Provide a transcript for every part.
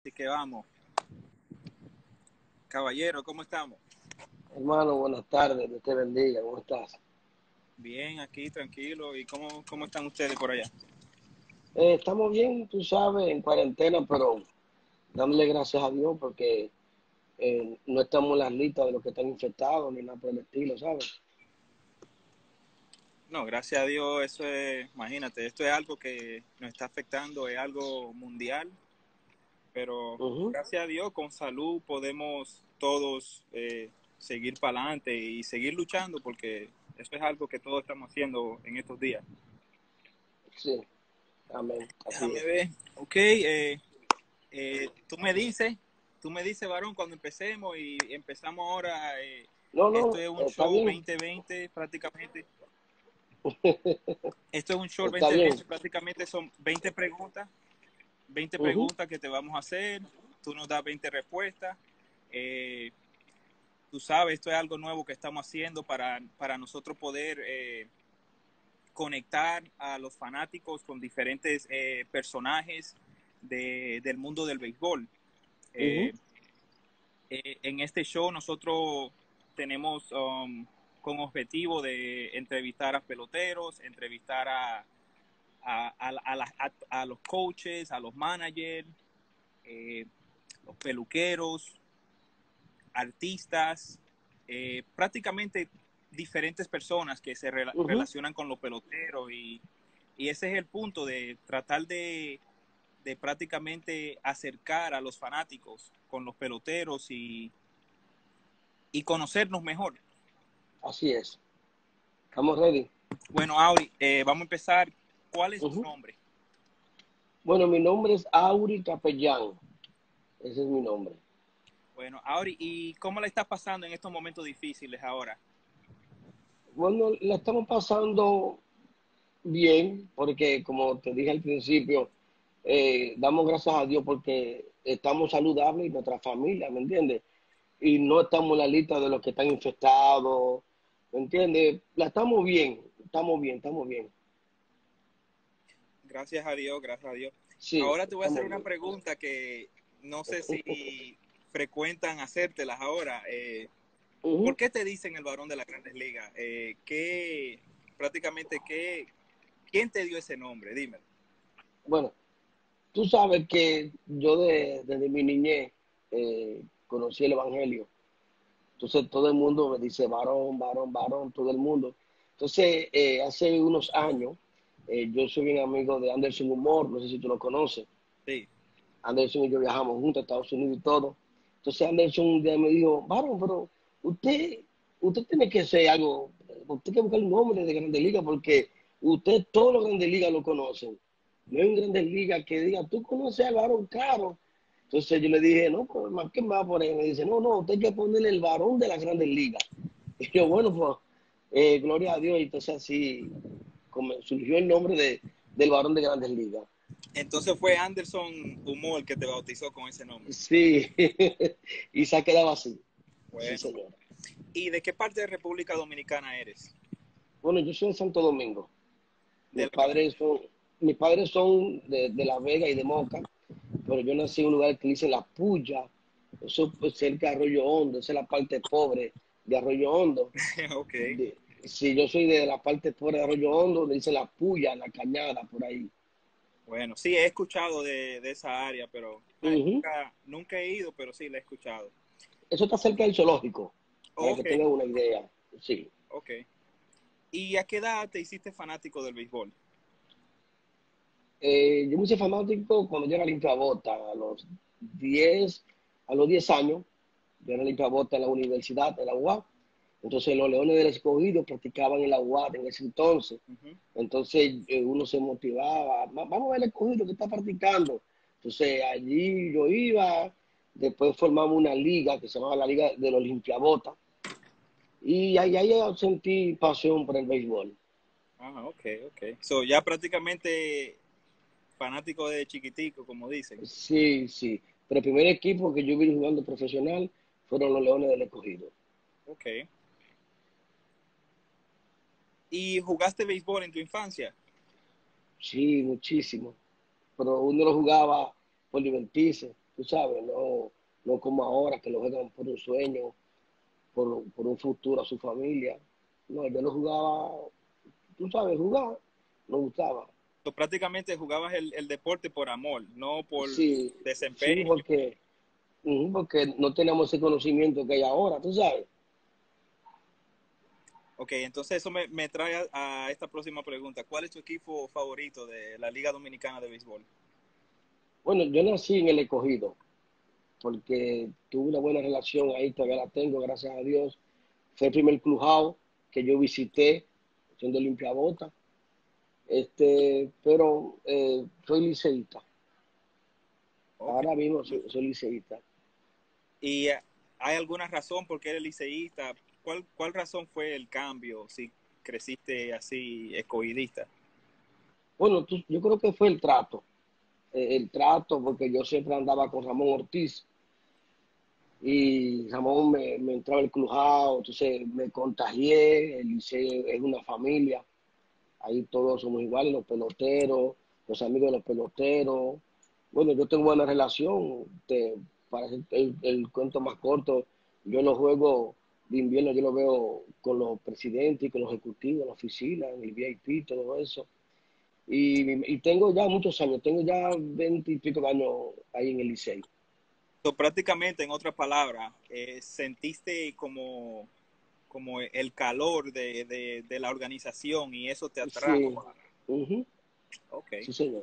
Así que vamos. Caballero, ¿cómo estamos? Hermano, buenas tardes, Dios te bendiga, ¿cómo estás? Bien, aquí, tranquilo. ¿Y cómo están ustedes por allá? Estamos bien, tú sabes, en cuarentena, pero dándole gracias a Dios porque no estamos en las listas de los que están infectados ni nada por el estilo, ¿sabes? No, gracias a Dios, eso es, imagínate, esto es algo que nos está afectando, es algo mundial, pero Ujú. gracias a Dios, con salud podemos todos seguir para adelante y seguir luchando porque eso es algo que todos estamos haciendo en estos días. Sí, amén, así Déjame es. ver. Ok, tú me dices, varón, cuando empecemos y empezamos ahora, No, esto no, es un está show bien, 2020 prácticamente. Esto es un show está bien. 2020, prácticamente son 20 Ujú. preguntas que te vamos a hacer, tú nos das 20 respuestas. Eh, Tú sabes, esto es algo nuevo que estamos haciendo para nosotros poder conectar a los fanáticos con diferentes personajes del mundo del béisbol. Ujú. Eh, en este show nosotros tenemos con objetivo de entrevistar a peloteros, entrevistar a los coaches, a los managers, eh, los peluqueros, artistas, prácticamente diferentes personas que se Ujú. relacionan con los peloteros y ese es el punto de tratar de prácticamente acercar a los fanáticos con los peloteros y conocernos mejor. Así es. ¿Estamos ready? Bueno, Auri, vamos a empezar. ¿Cuál es tu Ujú. nombre? Bueno, mi nombre es Auri Capellán, ese es mi nombre. Bueno, Auri, ¿y cómo la estás pasando en estos momentos difíciles ahora? Bueno, la estamos pasando bien, porque como te dije al principio, damos gracias a Dios porque estamos saludables y nuestra familia, ¿me entiendes? Y no estamos en la lista de los que están infectados, ¿me entiendes? La estamos bien, estamos bien, estamos bien. Gracias a Dios, gracias a Dios. Sí, Ahora te voy a hacer estamos una bien. pregunta que no sé si frecuentan hacértelas ahora. ¿Por Ujú. qué te dicen el varón de las Grandes Ligas? Prácticamente, quién te dio ese nombre? Dímelo. Bueno, tú sabes que yo desde mi niñez conocí el Evangelio. Entonces todo el mundo me dice varón, varón, varón, todo el mundo. Entonces, hace unos años, yo soy bien amigo de Anderson Humor, no sé si tú lo conoces. Sí. Anderson y yo viajamos juntos a Estados Unidos y todo. Entonces Anderson un día me dijo, varón, pero usted, usted tiene que hacer algo, usted tiene que buscar un nombre de Grandes Ligas porque usted todos los Grandes Ligas lo conocen. No hay un Grandes Ligas que diga, tú conoces al varón Caro. Entonces yo le dije, no, pues, ¿qué más por ahí? Me dice, no, no, usted hay que ponerle el varón de las Grandes Ligas. Y yo, bueno, pues, gloria a Dios. Y entonces así surgió el nombre del varón de Grandes Ligas. Entonces fue Anderson Humor el que te bautizó con ese nombre. Sí, y se ha quedado así. Sí, Bueno. señor. ¿Y de qué parte de República Dominicana eres? Bueno, yo soy de Santo Domingo. De Mis la capital. padres son, mis padres son de La Vega y de Moca, pero yo nací en un lugar que dice La Puya, eso es cerca de Arroyo Hondo, esa es la parte pobre de Arroyo Hondo. Ok. Si yo soy de la parte pobre de Arroyo Hondo, le dice La Puya, La Cañada, por ahí. Bueno, sí, he escuchado de esa área, pero Ujú. nunca he ido, pero sí la he escuchado. Eso está cerca del zoológico, para que Ok, tengan una idea. Sí. ok. ¿Y a qué edad te hiciste fanático del béisbol? Yo me hice fanático cuando yo era limpiabota, diez, a los 10 años. Yo era limpiabota en la universidad, en la UAP. Entonces los Leones del Escogido practicaban en la UAP en ese entonces. Ujú. Entonces uno se motivaba, vamos a ver el escogido que está practicando. Entonces allí yo iba, después formamos una liga que se llamaba la Liga de los Limpiabotas. Y ahí sentí pasión por el béisbol. Ah, ok, ok. So, ya prácticamente fanático de chiquitico, como dicen. Sí, sí. Pero el primer equipo que yo vi jugando profesional fueron los Leones del Escogido. Ok. ¿Y jugaste béisbol en tu infancia? Sí, muchísimo. Pero uno lo jugaba por divertirse. tú sabes, no como ahora que lo juegan por un sueño, por un futuro a su familia. No, yo lo jugaba, tú sabes, jugar, me gustaba. Tú prácticamente jugabas el deporte por amor, no por Sí, sí, desempeño. porque no tenemos ese conocimiento que hay ahora, tú sabes. Ok, entonces eso me trae a esta próxima pregunta. ¿Cuál es tu equipo favorito de la Liga Dominicana de Béisbol? Bueno, yo nací en el Escogido, porque tuve una buena relación ahí, todavía la tengo, gracias a Dios. Fue el primer clubhouse que yo visité, siendo limpiabota. Pero soy liceísta. Ok. Ahora mismo soy liceísta. ¿Y hay alguna razón por qué eres liceísta? ¿Cuál razón fue el cambio si creciste así escogidista? Bueno, yo creo que fue el trato, porque yo siempre andaba con Ramón Ortiz y Ramón me entraba el clubhouse, entonces me contagié, el liceo es una familia, ahí todos somos iguales, los peloteros, los amigos de los peloteros. Bueno, yo tengo buena relación, para hacer el cuento más corto, yo los juegos de invierno yo lo veo con los presidentes y con los ejecutivos en la oficina, en el VIP, todo eso. Y tengo ya muchos años, tengo ya 20 y pico de años ahí en el Licey. So, prácticamente, en otras palabras, sentiste como el calor de la organización y eso te Sí, atrajo. ujú, Ok. sí, señor.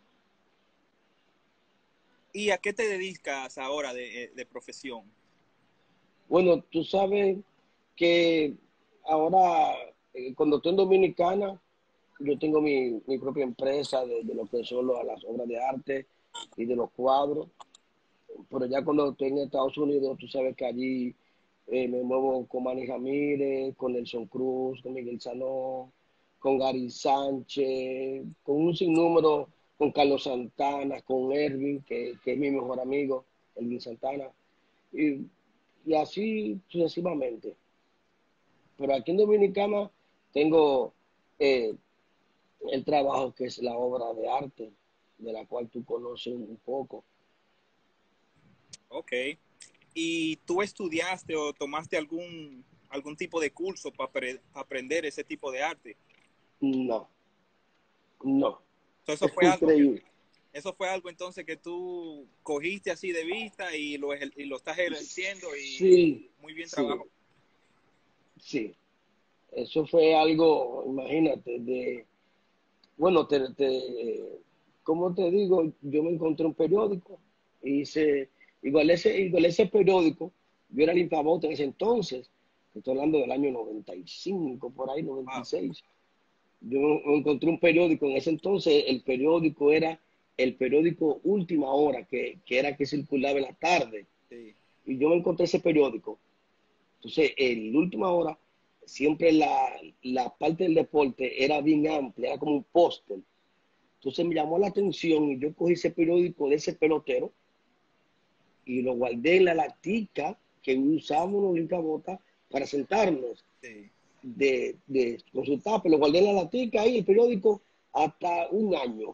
¿Y a qué te dedicas ahora de profesión? Bueno, tú sabes que ahora, cuando estoy en Dominicana, yo tengo mi propia empresa de lo que son las obras de arte y de los cuadros, pero ya cuando estoy en Estados Unidos, tú sabes que allí me muevo con Manny Ramírez, con Nelson Cruz, con Miguel Sanó, con Gary Sánchez, con un sinnúmero, con Carlos Santana, con Ervin, que es mi mejor amigo, Ervin Santana, y, y así sucesivamente. Pero aquí en Dominicana tengo eh, el trabajo que es la obra de arte, de la cual tú conoces un poco. Ok. ¿Y tú estudiaste o tomaste algún tipo de curso para aprender ese tipo de arte? No, no, Entonces, es increíble. eso fue algo entonces que tú cogiste así de vista y lo estás ejerciendo y Sí, muy bien sí, trabajo. sí. Eso fue algo, imagínate, bueno, ¿cómo te digo? Yo me encontré un periódico y igual ese periódico, yo era limpiabotas en ese entonces, estoy hablando del año 95, por ahí, Wow. 96. Yo me encontré un periódico, en ese entonces el periódico era el periódico Última Hora, que era que circulaba en la tarde, Sí. y yo me encontré ese periódico. Entonces, en Última Hora, siempre la parte del deporte era bien amplia, era como un póster. Entonces me llamó la atención y yo cogí ese periódico de ese pelotero y lo guardé en la latica que usábamos los limpiabotas para sentarnos Sí. de consultar, pero lo guardé en la latica ahí, el periódico, hasta un año.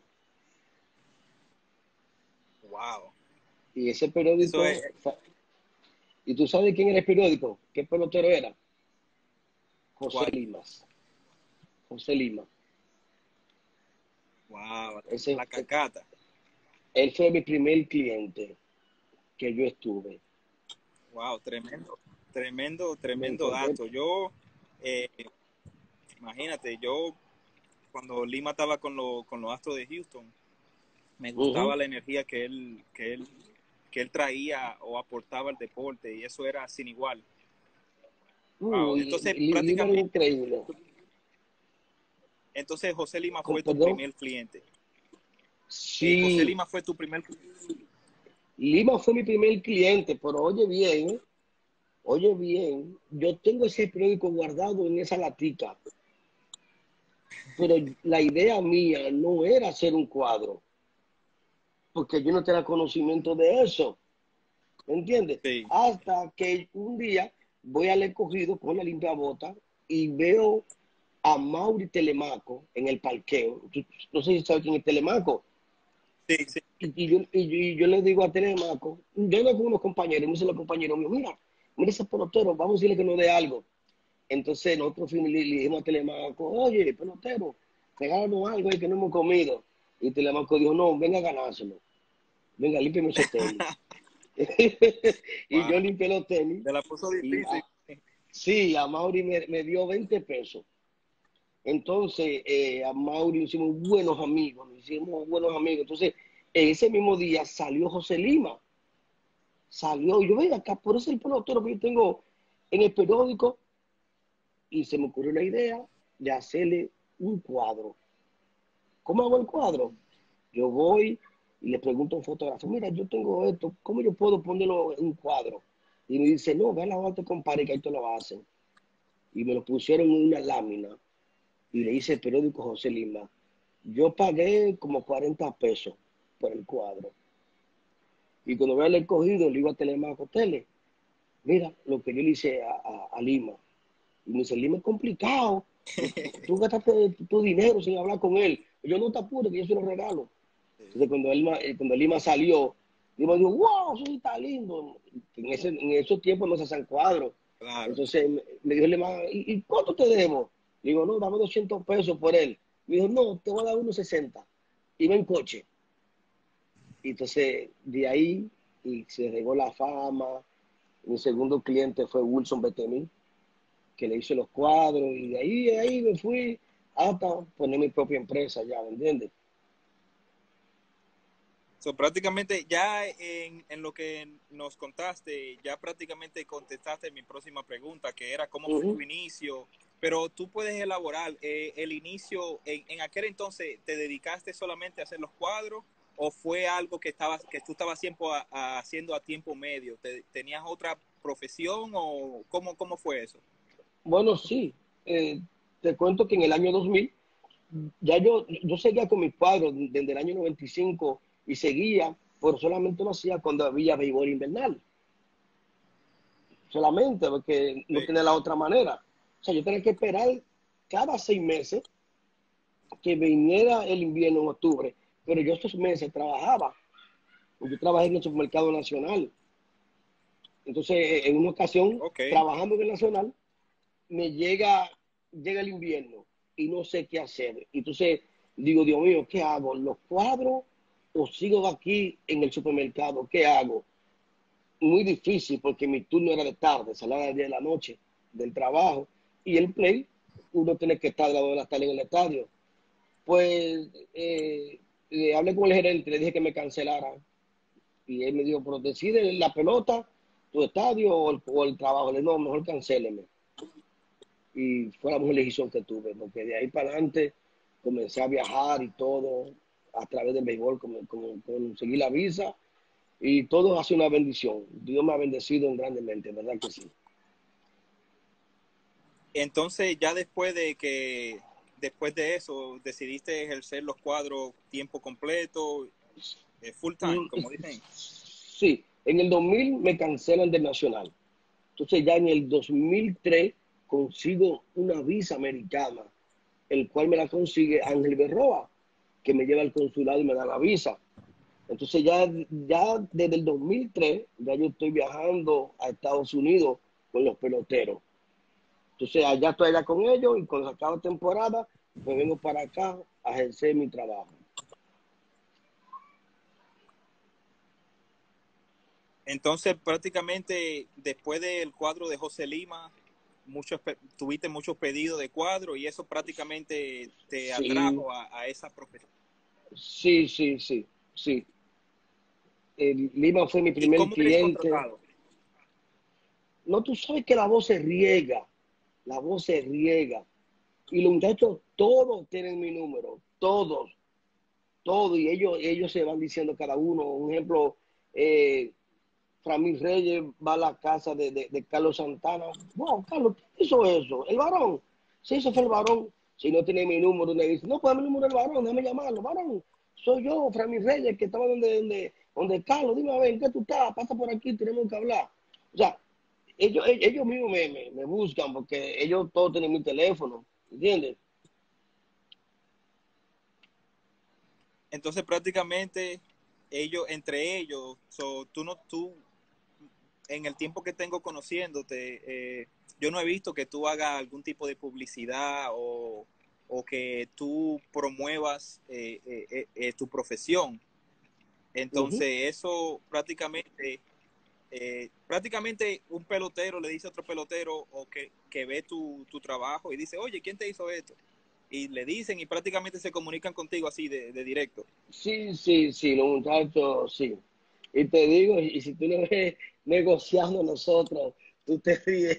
Wow. Y ese Eso es, periódico, ¿y tú sabes quién era el periódico? ¿Qué pelotero era? José ¿cuál? Limas. José Lima. Wow. Ese, La cacata. él fue mi primer cliente que yo estuve. Wow, tremendo, tremendo, Me tremendo encontré. dato. Yo, eh, imagínate, yo cuando Lima estaba con los Astros de Houston, me Uh gustaba la energía que él traía o aportaba al deporte y eso era sin igual. Wow. Entonces, Lima era prácticamente, increíble. entonces José Lima fue tu Perdón. primer cliente. José Sí, Lima fue tu primer. Lima fue mi primer cliente, pero oye bien, yo tengo ese periódico guardado en esa latica, pero la idea mía no era hacer un cuadro, porque yo no tenía conocimiento de eso, ¿me entiendes? Sí. Hasta que un día voy al escogido con la limpia bota y veo a Mauri Telemaco en el parqueo. No sé si sabes quién es Telemaco. Sí, sí. y yo le digo a Telemaco, yo ando con unos compañeros, me dicen los compañeros míos, mira ese pelotero, vamos a decirle que nos dé algo. Entonces nosotros fuimos y le dijimos a Telemaco, oye, pelotero, regálanos algo ahí que no hemos comido. Y Telemaco dijo, no, venga a ganárselo. Venga, límpiame esos tenis. Y Wow, yo limpié los tenis. te la puso Y difícil. sí, a Mauri me dio 20 pesos. Entonces, a Mauri nos hicimos buenos amigos. Entonces, ese mismo día salió José Lima. Salió, y yo veía acá, por ese el pelotero que yo tengo en el periódico, y se me ocurrió la idea de hacerle un cuadro. ¿Cómo hago el cuadro? Yo voy y le pregunto a un fotógrafo, mira, yo tengo esto, ¿cómo yo puedo ponerlo en un cuadro? Y me dice, no, ve a la otra compadre que ahí te lo hacen. Y me lo pusieron en una lámina y le hice el periódico José Lima. Yo pagué como 40 pesos por el cuadro. Y cuando vea el escogido, le iba a Telemaco Tele. Mira lo que yo le hice a Lima. Y me dice, Lima es complicado. Tú gastaste tu dinero sin hablar con él. Yo no te apures, que yo se lo regalo. Entonces, cuando Lima salió, Lima dijo, wow, eso sí está lindo. En esos tiempos no se hacían cuadros. Claro. Entonces me dijo Lima, ¿y cuánto te debo? Le digo, no, dame 200 pesos por él. Me dijo, no, te voy a dar unos 60. Iba en coche. Y entonces, de ahí, y se regó la fama. Mi segundo cliente fue Wilson Betemí, que le hice los cuadros. Y de ahí me fui hasta poner mi propia empresa ya, ¿me entiendes? So, prácticamente ya en lo que nos contaste, ya prácticamente contestaste mi próxima pregunta, que era cómo fue tu Ujú. inicio, pero tú puedes elaborar el inicio, en aquel entonces, ¿te dedicaste solamente a hacer los cuadros o fue algo que tú estabas siempre haciendo a tiempo medio? ¿Tenías otra profesión o cómo fue eso? Bueno, sí. Te cuento que en el año 2000 ya yo seguía con mis cuadros desde el año 95 y seguía, pero solamente lo hacía cuando había béisbol invernal. Solamente porque no Sí. tenía la otra manera. O sea, yo tenía que esperar cada 6 meses que viniera el invierno en octubre, pero yo estos meses trabajaba. Yo trabajé en el supermercado nacional. Entonces, en una ocasión, Ok. trabajando en el nacional, llega el invierno y no sé qué hacer. Entonces digo, Dios mío, ¿qué hago? ¿Los cuadros o sigo aquí en el supermercado? ¿Qué hago? Muy difícil porque mi turno era de tarde, salía a las 10 de la noche del trabajo y el play, uno tiene que estar a las 2 de la tarde en el estadio. Pues le hablé con el gerente, le dije que me cancelara y él me dijo, pero decide la pelota, tu estadio o el trabajo. Le dije, no, mejor cancéleme y fue la mejor decisión que tuve, porque de ahí para adelante comencé a viajar y todo a través del béisbol, conseguí la visa y todo ha sido una bendición. Dios me ha bendecido grandemente, ¿verdad que sí? Entonces, ya después de eso, decidiste ejercer los cuadros tiempo completo, full time, Mm, como dicen. Sí, en el 2000 me cancelan del Nacional. Entonces ya en el 2003 consigo una visa americana, el cual me la consigue Ángel Berroa, que me lleva al consulado y me da la visa. Entonces ya desde el 2003, ya yo estoy viajando a Estados Unidos con los peloteros. Entonces allá estoy allá con ellos y cuando se acaba temporada, me vengo para acá a ejercer mi trabajo. Entonces, prácticamente después del cuadro de José Lima, tuviste muchos pedidos de cuadro y eso prácticamente te Sí, atrajo a esa profesión. sí, sí, sí, sí. Lima fue mi ¿Y primer cómo eres cliente. contratado? No, tú sabes que la voz se riega, la voz se riega. Y los muchachos todos tienen mi número, todos, y ellos se van diciendo cada uno. Un ejemplo, eh, Framil Reyes va a la casa de Carlos Santana. Wow, Carlos, ¿qué hizo eso? ¿El varón? Sí, eso fue el varón. Si no tiene mi número, me dice, no, pues dame el número del varón, déjame llamarlo. Varón, soy yo, Framil Reyes, que estaba donde Carlos. Dime a ver, ¿en qué tú estás? Pasa por aquí, tenemos que hablar. O sea, ellos mismos me buscan porque ellos todos tienen mi teléfono, ¿entiendes? Entonces, prácticamente entre ellos, tú, en el tiempo que tengo conociéndote, yo no he visto que tú hagas algún tipo de publicidad o que tú promuevas tu profesión. Ujú. Entonces, eso prácticamente un pelotero le dice a otro pelotero o que ve tu trabajo y dice, oye, ¿quién te hizo esto? Y le dicen y prácticamente se comunican contigo así de directo. Sí, sí, sí, los muchachos, sí. Y te digo, y si tú lo ves negociando nosotros, tú te ríes.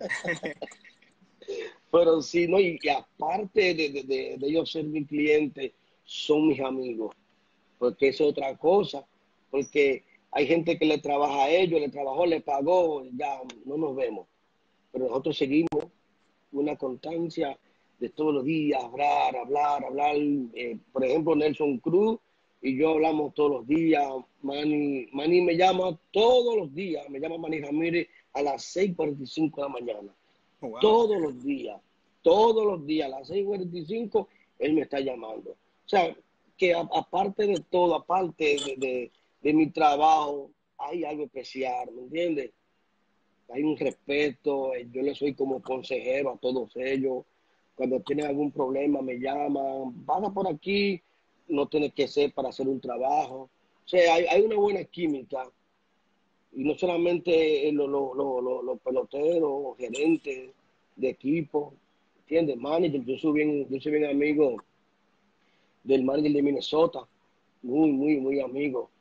Pero sí, no, y aparte de ellos ser mi cliente, son mis amigos, porque es otra cosa, porque hay gente que le trabaja a ellos, le trabajó, le pagó, ya no nos vemos, pero nosotros seguimos una constancia de todos los días, hablar. Por ejemplo, Nelson Cruz y yo hablamos todos los días. Manny me llama todos los días, me llama Manny Ramírez a las 6:45 de la mañana. Wow. Todos todos los días, a las 6:45 él me está llamando. O sea, que aparte de todo, aparte de mi trabajo, hay algo especial, ¿me entiendes? Hay un respeto, yo le soy como consejero a todos ellos. Cuando tienen algún problema me llaman, pasa por aquí, no tiene que ser para hacer un trabajo. O sea, hay una buena química y no solamente los peloteros, gerentes de equipo, ¿entiendes? Manager, yo soy bien amigo del manager de Minnesota, muy amigo.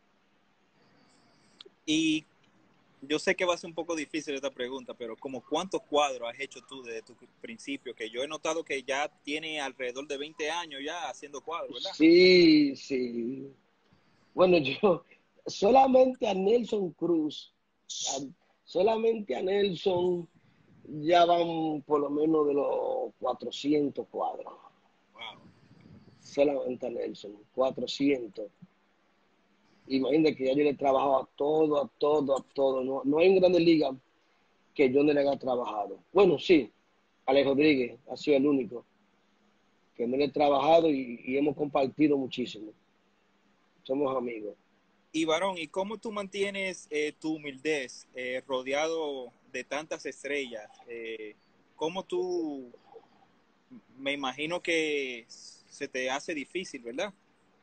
Y yo sé que va a ser un poco difícil esta pregunta, pero como cuántos cuadros has hecho tú desde tu principio, que yo he notado que ya tiene alrededor de 20 años ya haciendo cuadros, ¿verdad? Sí, sí. Bueno, yo solamente a Nelson Cruz, a- solamente a Nelson ya van por lo menos de los 400 cuadros. Wow. Solamente a Nelson, 400. Imagínate que ya yo le he trabajado a todo. No, no hay en Grandes Ligas que yo no le haya trabajado. Bueno, sí, Alex Rodríguez ha sido el único que no le he trabajado y hemos compartido muchísimo. Somos amigos. Y varón, ¿y cómo tú mantienes tu humildad rodeado de tantas estrellas? ¿Cómo tú, me imagino que se te hace difícil, ¿verdad?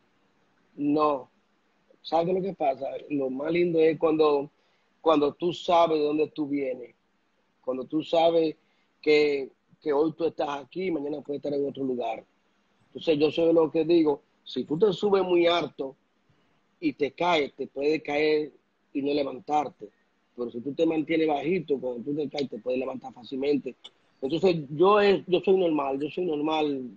No, ¿sabes lo que pasa? Lo más lindo es cuando tú sabes de dónde tú vienes, cuando tú sabes que hoy tú estás aquí, mañana puedes estar en otro lugar. Entonces yo soy lo que digo, si tú te subes muy alto y te caes, te puedes caer y no levantarte. Pero si tú te mantienes bajito, cuando tú te caes, te puedes levantar fácilmente. Entonces yo soy normal.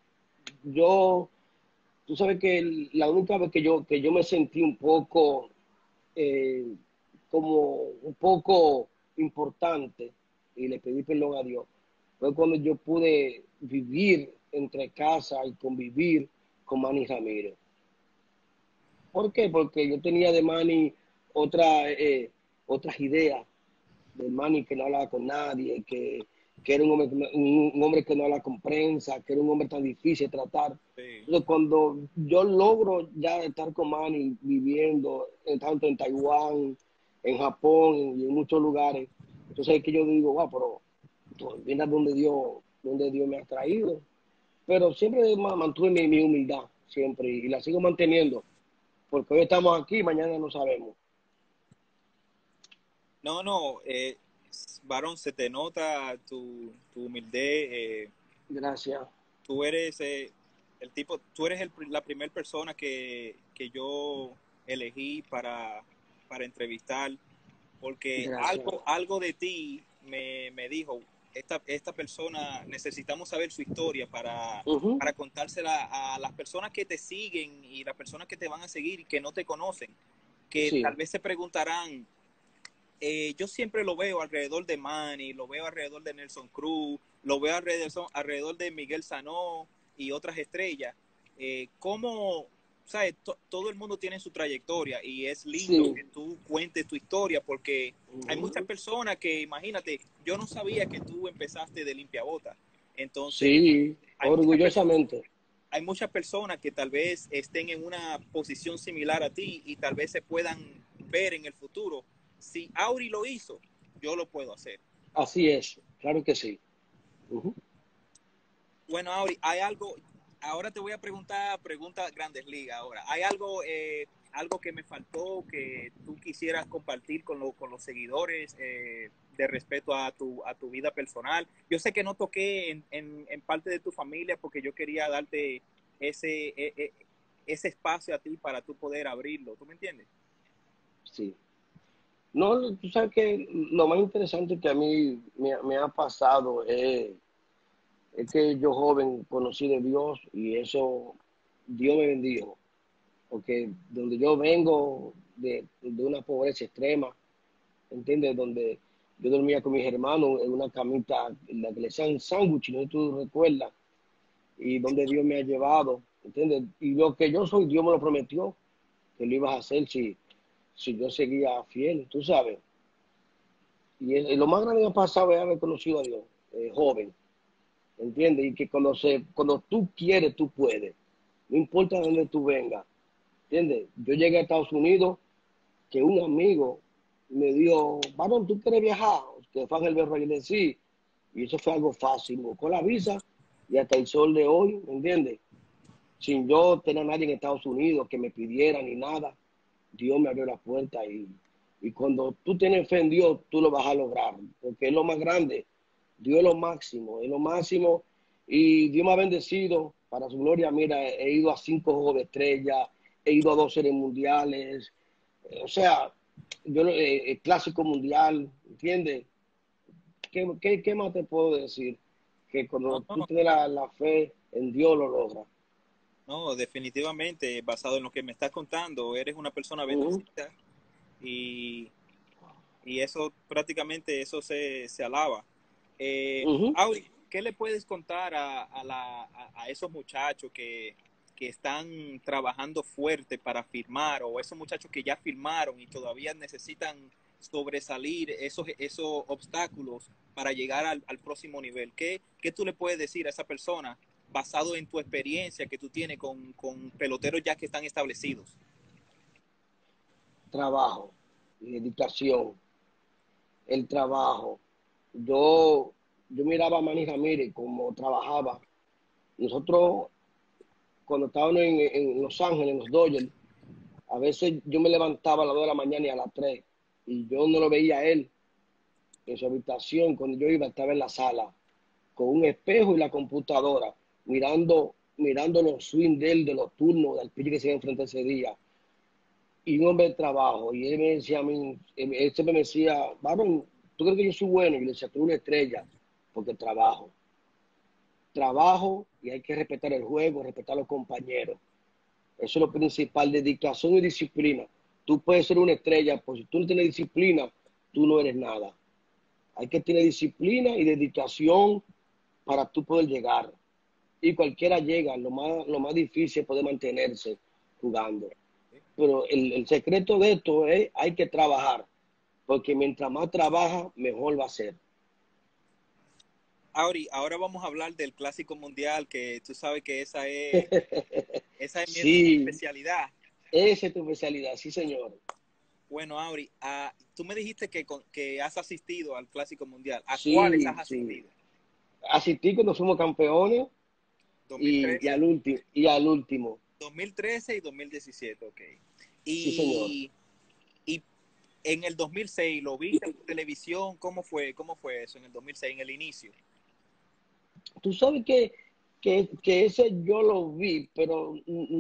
Yo, tú sabes que la única vez que yo me sentí un poco eh, como un poco importante y le pedí perdón a Dios, fue cuando yo pude vivir entre casa y convivir con Manny Ramírez. ¿Por qué? Porque yo tenía de Manny otra, otras ideas, de Manny que no hablaba con nadie, que era un hombre que no habla con prensa, que era un hombre tan difícil de tratar. Sí. Entonces, cuando yo logro ya estar con Manny viviendo tanto en Taiwán, en Japón y en muchos lugares, entonces es que yo digo, wow, pero mira donde Dios me ha traído. Pero siempre mantuve mi humildad, siempre, y la sigo manteniendo, porque hoy estamos aquí, mañana no sabemos. No, no, varón, se te nota tu humildad. Gracias, Tú eres el tipo, tú eres la primera persona que yo elegí para entrevistar, porque gracias. algo de ti me dijo, esta persona, necesitamos saber su historia Ujú. para contársela a las personas que te siguen y las personas que te van a seguir y que no te conocen, que tal Sí, vez se preguntarán, yo siempre lo veo alrededor de Manny, lo veo alrededor de Nelson Cruz, lo veo alrededor de Miguel Sanó y otras estrellas. ¿Cómo, sabes? Todo el mundo tiene su trayectoria y es lindo sí. que tú cuentes tu historia porque hay Ujú. muchas personas que, imagínate, yo no sabía que tú empezaste de limpiabota. Entonces, Sí, hay muchas personas orgullosamente. hay muchas personas que tal vez estén en una posición similar a ti y tal vez se puedan ver en el futuro. Si Auri lo hizo, yo lo puedo hacer. Así es, claro que sí. Ujú. Bueno, Auri, hay algo, ahora te voy a preguntar preguntas Grandes Ligas ahora. ¿Hay algo, algo que me faltó que tú quisieras compartir con los seguidores de respeto a tu vida personal? Yo sé que no toqué en parte de tu familia porque yo quería darte ese, ese espacio a ti para tú poder abrirlo. ¿Tú me entiendes? Sí. No, tú sabes que lo más interesante que a mí me ha pasado es que yo joven conocí de Dios y eso Dios me bendijo, porque donde yo vengo de una pobreza extrema, ¿entiendes? Donde yo dormía con mis hermanos en una camita, en la que le decían sándwich, no sé si tú recuerdas, y donde Dios me ha llevado, ¿entiendes? Y lo que yo soy, Dios me lo prometió, que lo ibas a hacer si yo seguía fiel, tú sabes. Y lo más grande que me ha pasado es haber conocido a Dios, joven, ¿entiendes? Y que cuando tú quieres, tú puedes. No importa de dónde tú vengas, ¿entiendes? Yo llegué a Estados Unidos, que un amigo me dijo, varón, ¿tú quieres viajar? Que fue Ángel Berro y le sí. Y eso fue algo fácil, con la visa y hasta el sol de hoy, ¿me entiendes? Sin yo tener a nadie en Estados Unidos que me pidiera ni nada, Dios me abrió la puerta y cuando tú tienes fe en Dios, tú lo vas a lograr, porque es lo más grande. Dios es lo máximo y Dios me ha bendecido para su gloria. Mira, he ido a 5 Juegos de Estrella, he ido a 2 series mundiales, o sea, yo el clásico mundial, ¿entiendes? ¿Qué más te puedo decir? Que No, cuando tú no, tienes la fe en Dios lo logras. no, definitivamente, basado en lo que me estás contando, eres una persona Ujú, bendecida y, y eso prácticamente eso se alaba. ujú. Auri, ¿qué le puedes contar a esos muchachos que están trabajando fuerte para firmar o esos muchachos que ya firmaron y todavía necesitan sobresalir esos obstáculos para llegar al próximo nivel? ¿Qué tú le puedes decir a esa persona basado en tu experiencia que tú tienes con peloteros ya que están establecidos? Trabajo y dedicación, el trabajo. Yo miraba a Manny Ramírez como trabajaba. Nosotros, cuando estábamos en Los Ángeles, en los Dodgers, a veces yo me levantaba a las 2 de la mañana y a las 3 y yo no lo veía a él en su habitación. Cuando yo iba, estaba en la sala con un espejo y la computadora, mirando los swing de él, de los turnos, del pitch que se iba a enfrentar ese día. Y un hombre de trabajo. Y él me decía a mí, él siempre me decía, varón, ¿tú crees que yo soy bueno? Y yo le decía, tú eres una estrella, porque trabajo. Trabajo y hay que respetar el juego, respetar a los compañeros. Eso es lo principal, dedicación y disciplina. Tú puedes ser una estrella, pues si tú no tienes disciplina, tú no eres nada. Hay que tener disciplina y dedicación para tú poder llegar. Y cualquiera llega, lo más difícil es poder mantenerse jugando. Pero el secreto de esto es, hay que trabajar, porque mientras más trabaja, mejor va a ser. Auri, ahora vamos a hablar del Clásico Mundial, que tú sabes que esa es mi Sí, especialidad. esa es tu especialidad, sí, señor. Bueno, Auri, tú me dijiste que has asistido al Clásico Mundial. ¿A cuáles Sí, has sí. asistido? Asistí cuando fuimos campeones y 2013, al último. 2013 y 2017, ok. Sí, señor. Y, y en el 2006, ¿lo viste en televisión? ¿Cómo fue eso en el 2006, en el inicio? Tú sabes que ese yo lo vi, pero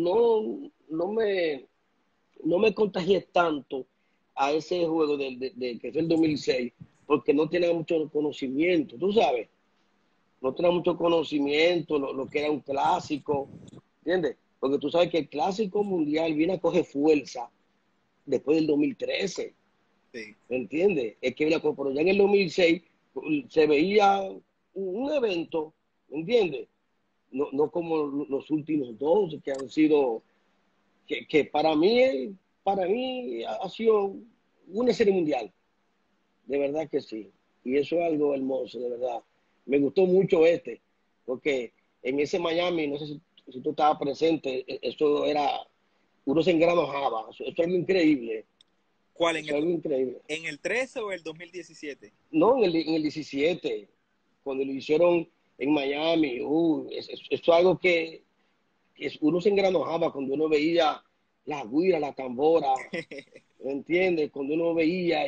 no me contagié tanto a ese juego que fue el 2006, porque no tenía mucho conocimiento, tú sabes, no tenía mucho conocimiento lo que era un clásico, ¿entiendes? Porque tú sabes que el clásico mundial viene a coger fuerza después del 2013, Sí. ¿me entiendes? Es que pero ya en el 2006 se veía un evento, ¿me entiendes? No como los últimos dos que han sido, que para mí ha sido una serie mundial, de verdad que sí. Y eso es algo hermoso, de verdad. Me gustó mucho porque en ese Miami, no sé si si tú estabas presente, eso era, uno se engranojaba, eso es algo increíble, ¿Cuál? eso es algo increíble. En el 13 o el 2017? No, en el 17, cuando lo hicieron en Miami, eso es algo que uno se engranojaba cuando uno veía la guira, la tambora, ¿me entiendes? Cuando uno veía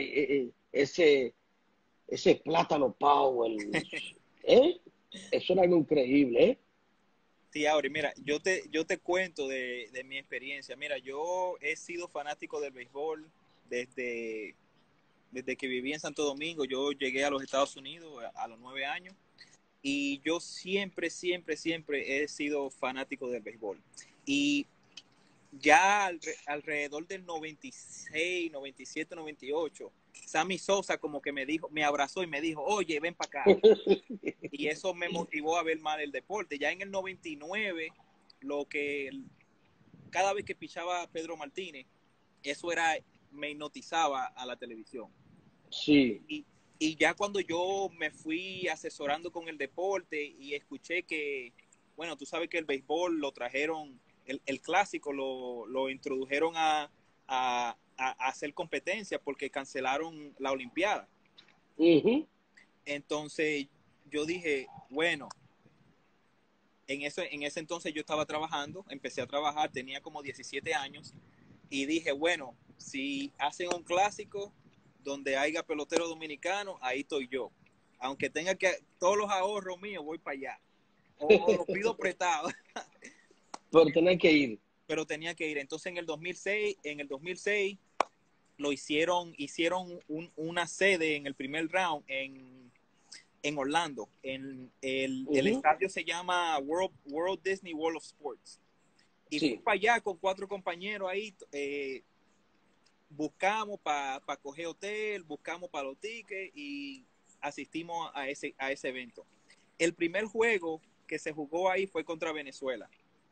ese plátano power, ¿eh? Eso era algo increíble, ¿eh? Sí, Auri, mira, yo te cuento de mi experiencia. Mira, yo he sido fanático del béisbol desde, desde que viví en Santo Domingo. Yo llegué a los Estados Unidos a los 9 años y yo siempre, siempre, siempre he sido fanático del béisbol. Y ya alrededor del 96, 97, 98, Sammy Sosa como que me dijo, me abrazó y me dijo, oye, ven para acá. Y eso me motivó a ver más el deporte. Ya en el 99, lo que cada vez que pichaba Pedro Martínez, eso era, me hipnotizaba a la televisión. Sí. Y, y ya cuando yo me fui asesorando con el deporte y escuché que, bueno, tú sabes que el béisbol lo trajeron, el clásico lo introdujeron a hacer competencia porque cancelaron la Olimpiada. Ujú. Entonces yo dije, bueno, en ese entonces yo estaba trabajando, empecé a trabajar, tenía como 17 años y dije, bueno, si hacen un clásico donde haya pelotero dominicano, ahí estoy yo. Aunque tenga que, todos los ahorros míos, voy para allá. O lo pido prestado, Pero tenés que ir. pero tenía que ir. Entonces en el 2006 lo hicieron una sede en el primer round en Orlando. El Ujú. estadio se llama World Disney World of Sports. Y fui Sí. para allá con 4 compañeros ahí. Buscamos para coger hotel, buscamos para los tickets y asistimos a ese evento. El primer juego que se jugó ahí fue contra Venezuela.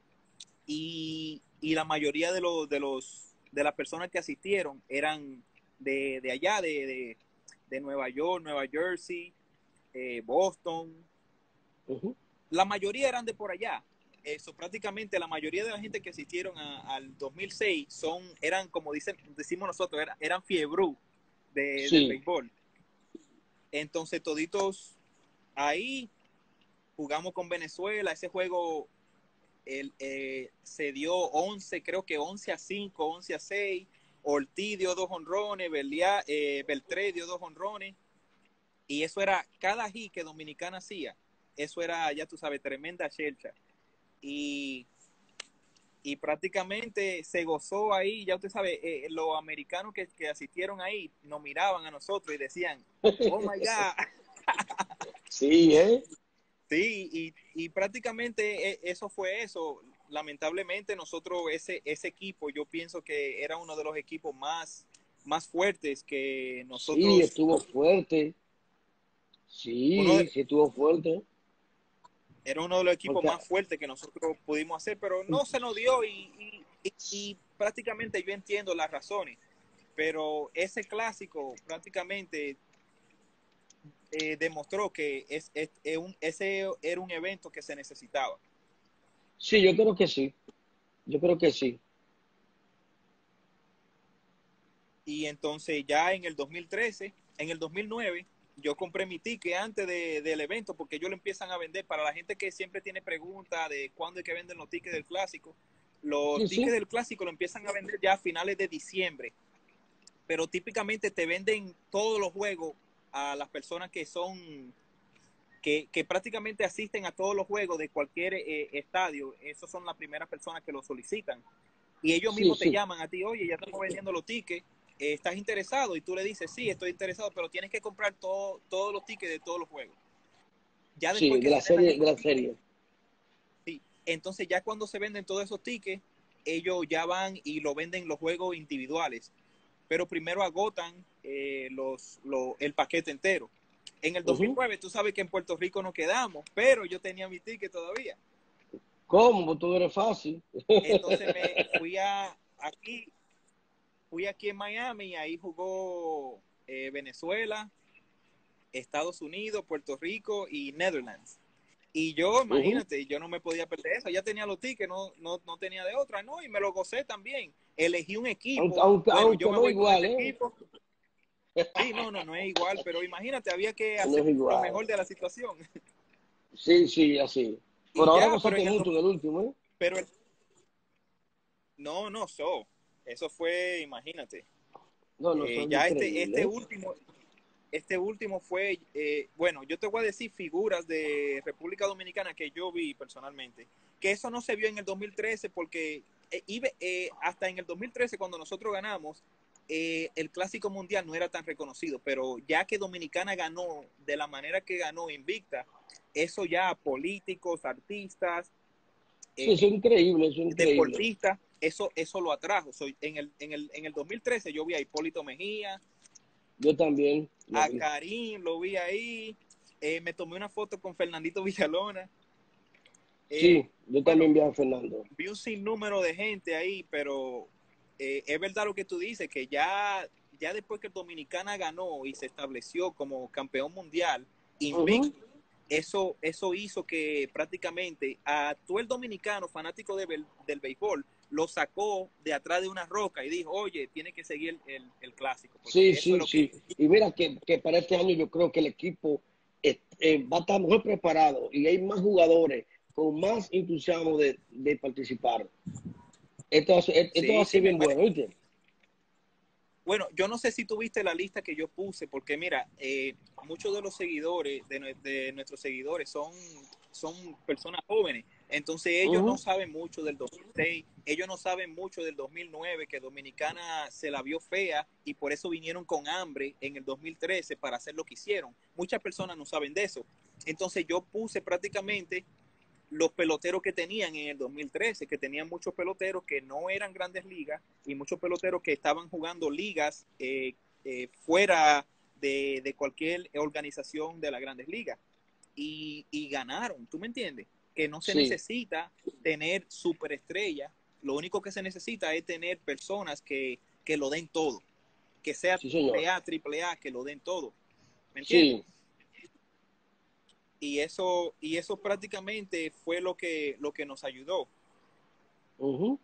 Y la mayoría de las personas que asistieron eran de allá, de Nueva York, Nueva Jersey, Boston. Ujú. La mayoría eran de por allá. Eso, prácticamente la mayoría de la gente que asistieron al 2006 eran, como decimos nosotros, eran fiebrú del Sí. béisbol. Entonces, toditos ahí jugamos con Venezuela. Ese juego se dio 11, creo que 11-5, 11-6. Ortiz dio 2 jonrones, Beltré dio 2 jonrones. Y eso era cada hit que Dominicana hacía. Eso era, ya tú sabes, tremenda chelcha. Y, y prácticamente se gozó ahí, ya usted sabe, los americanos que asistieron ahí nos miraban a nosotros y decían, oh my God. Sí, ¿eh? Sí, y prácticamente eso fue eso. Lamentablemente nosotros, ese equipo, yo pienso que era uno de los equipos más fuertes que Sí, nosotros, estuvo fuerte. uno de, Sí, sí estuvo fuerte. era uno de los equipos Porque más fuertes que nosotros pudimos hacer, pero no se nos dio y prácticamente yo entiendo las razones, pero ese clásico prácticamente demostró que ese era un evento que se necesitaba. sí, yo creo que sí. Yo creo que sí. Y entonces ya en el 2013, en el 2009, yo compré mi ticket antes del evento porque ellos lo empiezan a vender para la gente que siempre tiene preguntas de cuándo es que venden los tickets del clásico. Los Sí, tickets sí. del clásico lo empiezan a vender ya a finales de diciembre, pero típicamente te venden todos los juegos a las personas que prácticamente asisten a todos los juegos de cualquier estadio. Esos son las primeras personas que lo solicitan. Y ellos Sí, mismos te sí. llaman a ti, oye, ya estamos vendiendo los tickets, ¿estás interesado? Y tú le dices, sí, estoy interesado, pero tienes que comprar todos los tickets de todos los juegos. Ya después Sí, que se vendan de esos la tickets, serie. sí. Entonces ya cuando se venden todos esos tickets, ellos ya van y lo venden los juegos individuales. Pero primero agotan el paquete entero. En el Ujú. 2009, tú sabes que en Puerto Rico no quedamos, pero yo tenía mi ticket todavía. ¿Cómo? Pues tú eres fácil. Entonces me fui aquí en Miami y ahí jugó Venezuela, Estados Unidos, Puerto Rico y Netherlands. Y yo, Ujú. imagínate, yo no me podía perder eso. Ya tenía los tickets, no tenía de otra, ¿no? Y me lo gocé también. Elegí un Aunque, equipo. aunque, Bueno, yo aunque me no voy con igual, este ¿eh? equipo. Sí, no es igual, pero imagínate, había que No hacer es lo igual. mejor de la situación. Sí, sí, así. Por Y ahora ya, pero gozaste mucho en el último, ¿eh? pero no, eso fue, imagínate. No, no, eso es Ya increíble, ¿eh? este último fue, bueno, yo te voy a decir figuras de República Dominicana que yo vi personalmente, que eso no se vio en el 2013 porque hasta en el 2013 cuando nosotros ganamos, el Clásico Mundial no era tan reconocido, pero ya que Dominicana ganó de la manera que ganó invicta, eso ya políticos, artistas, Sí, eh, eso es increíble, eso es increíble. deportistas, eso lo atrajo. En el 2013 yo vi a Hipólito Mejía, Yo también lo a vi. Karim, lo vi ahí, me tomé una foto con Fernandito Villalona. Sí, yo Bueno, también vi a Fernando. vi un sinnúmero de gente ahí, pero es verdad lo que tú dices, que ya después que Dominicana ganó y se estableció como campeón mundial, Ujú. invicto, eso hizo que prácticamente a todo el dominicano fanático del béisbol lo sacó de atrás de una roca y dijo, oye, tiene que seguir el clásico, Sí, porque eso es sí, lo que... sí. Y mira que para este año yo creo que el equipo va a estar mejor preparado y hay más jugadores con más entusiasmo de participar. Esto va a Sí, ser sí, bien bueno, ¿viste? bueno, yo no sé si tuviste la lista que yo puse, porque mira, muchos de los seguidores, de nuestros seguidores, son personas jóvenes. Entonces ellos no Ujú. saben mucho del 2006, ellos no saben mucho del 2009, que Dominicana se la vio fea y por eso vinieron con hambre en el 2013 para hacer lo que hicieron. Muchas personas no saben de eso. Entonces yo puse prácticamente los peloteros que tenían en el 2013, que tenían muchos peloteros que no eran grandes ligas y muchos peloteros que estaban jugando ligas fuera de cualquier organización de las grandes ligas. Y ganaron, ¿tú me entiendes? Que no se Sí, necesita tener superestrellas, lo único que se necesita es tener personas que lo den todo, que sea sí, señor. triple A, que lo den todo, ¿me entiendes? Sí. Y eso prácticamente fue lo que nos ayudó. Ujú.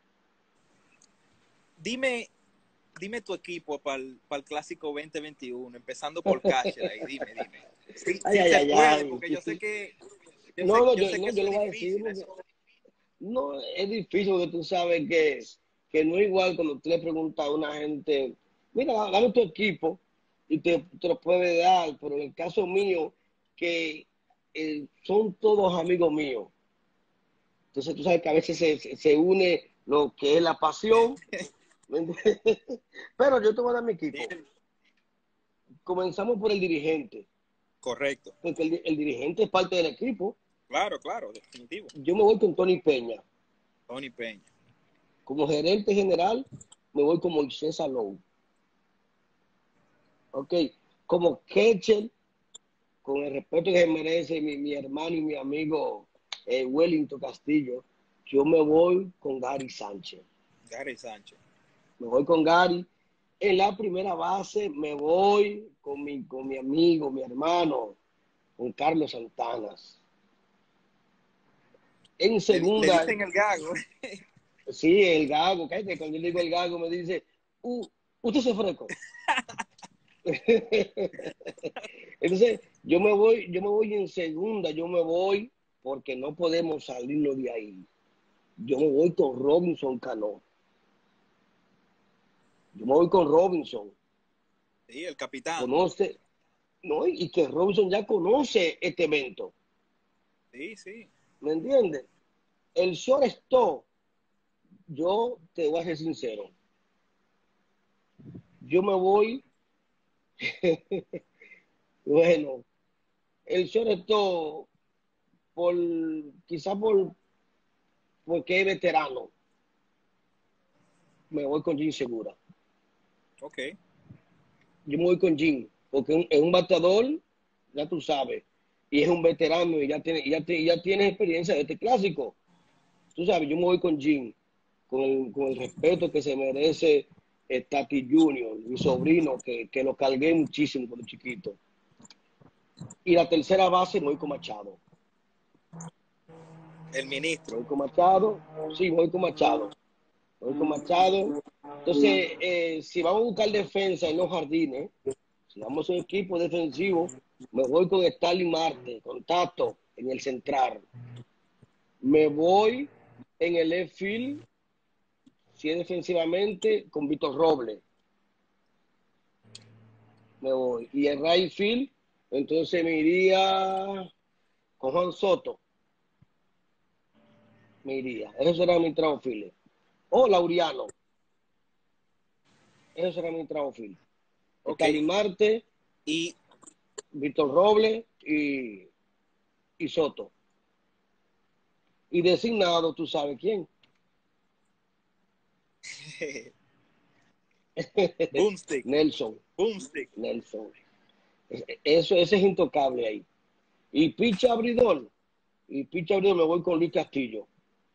Dime, dime tu equipo para el clásico 2021, empezando por Catcher ahí, dime. Sí, Ay, sí ay, se ay, puede, ay. porque yo sé que yo No, sé, no, yo sé que yo eso es lo voy a decir difícil, porque eso. no es difícil porque tú sabes que no es igual cuando tú le preguntas a una gente, mira, dame tu equipo y te lo puede dar, pero en el caso mío, que son todos amigos míos. Entonces tú sabes que a veces se une lo que es la pasión, ¿me entiendes? Pero yo te voy a dar mi equipo. Sí, Comenzamos por el dirigente, correcto. porque el dirigente es parte del equipo. Claro, definitivo. Yo me voy con Tony Peña. Tony Peña. Como gerente general, me voy con Moisés Alou. ¿Ok? Como catcher, con el respeto que merece mi hermano y mi amigo Wellington Castillo, yo me voy con Gary Sánchez. Gary Sánchez. Me voy con Gary. En la primera base me voy con mi amigo, mi hermano, con Carlos Santanas. En Le segunda, dicen el gago. sí, el gago, cállate, cuando yo digo el gago me dice, usted se fresco. Entonces, yo me voy en segunda, yo me voy porque no podemos salirnos de ahí. Yo me voy con Robinson Cano. Yo me voy con Robinson. Sí, el capitán. Conoce, ¿no? Y que Robinson ya conoce este evento. Sí. ¿Me entiendes? El shortstop, yo te voy a ser sincero. Yo me voy, bueno, el shortstop, por, quizá porque es veterano, me voy con Jim Segura. Ok. Yo me voy con Jim, porque es un bateador, ya tú sabes, y es un veterano y ya tiene experiencia de este clásico. Tú sabes, yo me voy con Jim, con el respeto que se merece Tati Junior, mi sobrino, que lo cargué muchísimo cuando chiquito. Y la tercera base me voy con Machado. El ministro. Voy con Machado. Sí, voy con Machado. Voy con Machado. Entonces, si vamos a buscar defensa en los jardines, si vamos a un equipo defensivo, me voy con Starling Marte, con Tato en el central. Me voy en el left field, si es defensivamente, con Víctor Robles. Me voy. Y en right field, entonces me iría con Juan Soto. Me iría. Eso será mi trago field. O Laureano. Eso será mi trago field. Ok. Starling Marte, Y Víctor Robles y Soto. Y designado, tú sabes quién. Boomstick. Nelson. Boomstick. Nelson. Ese es intocable ahí. Y picha abridor. Me voy con Luis Castillo.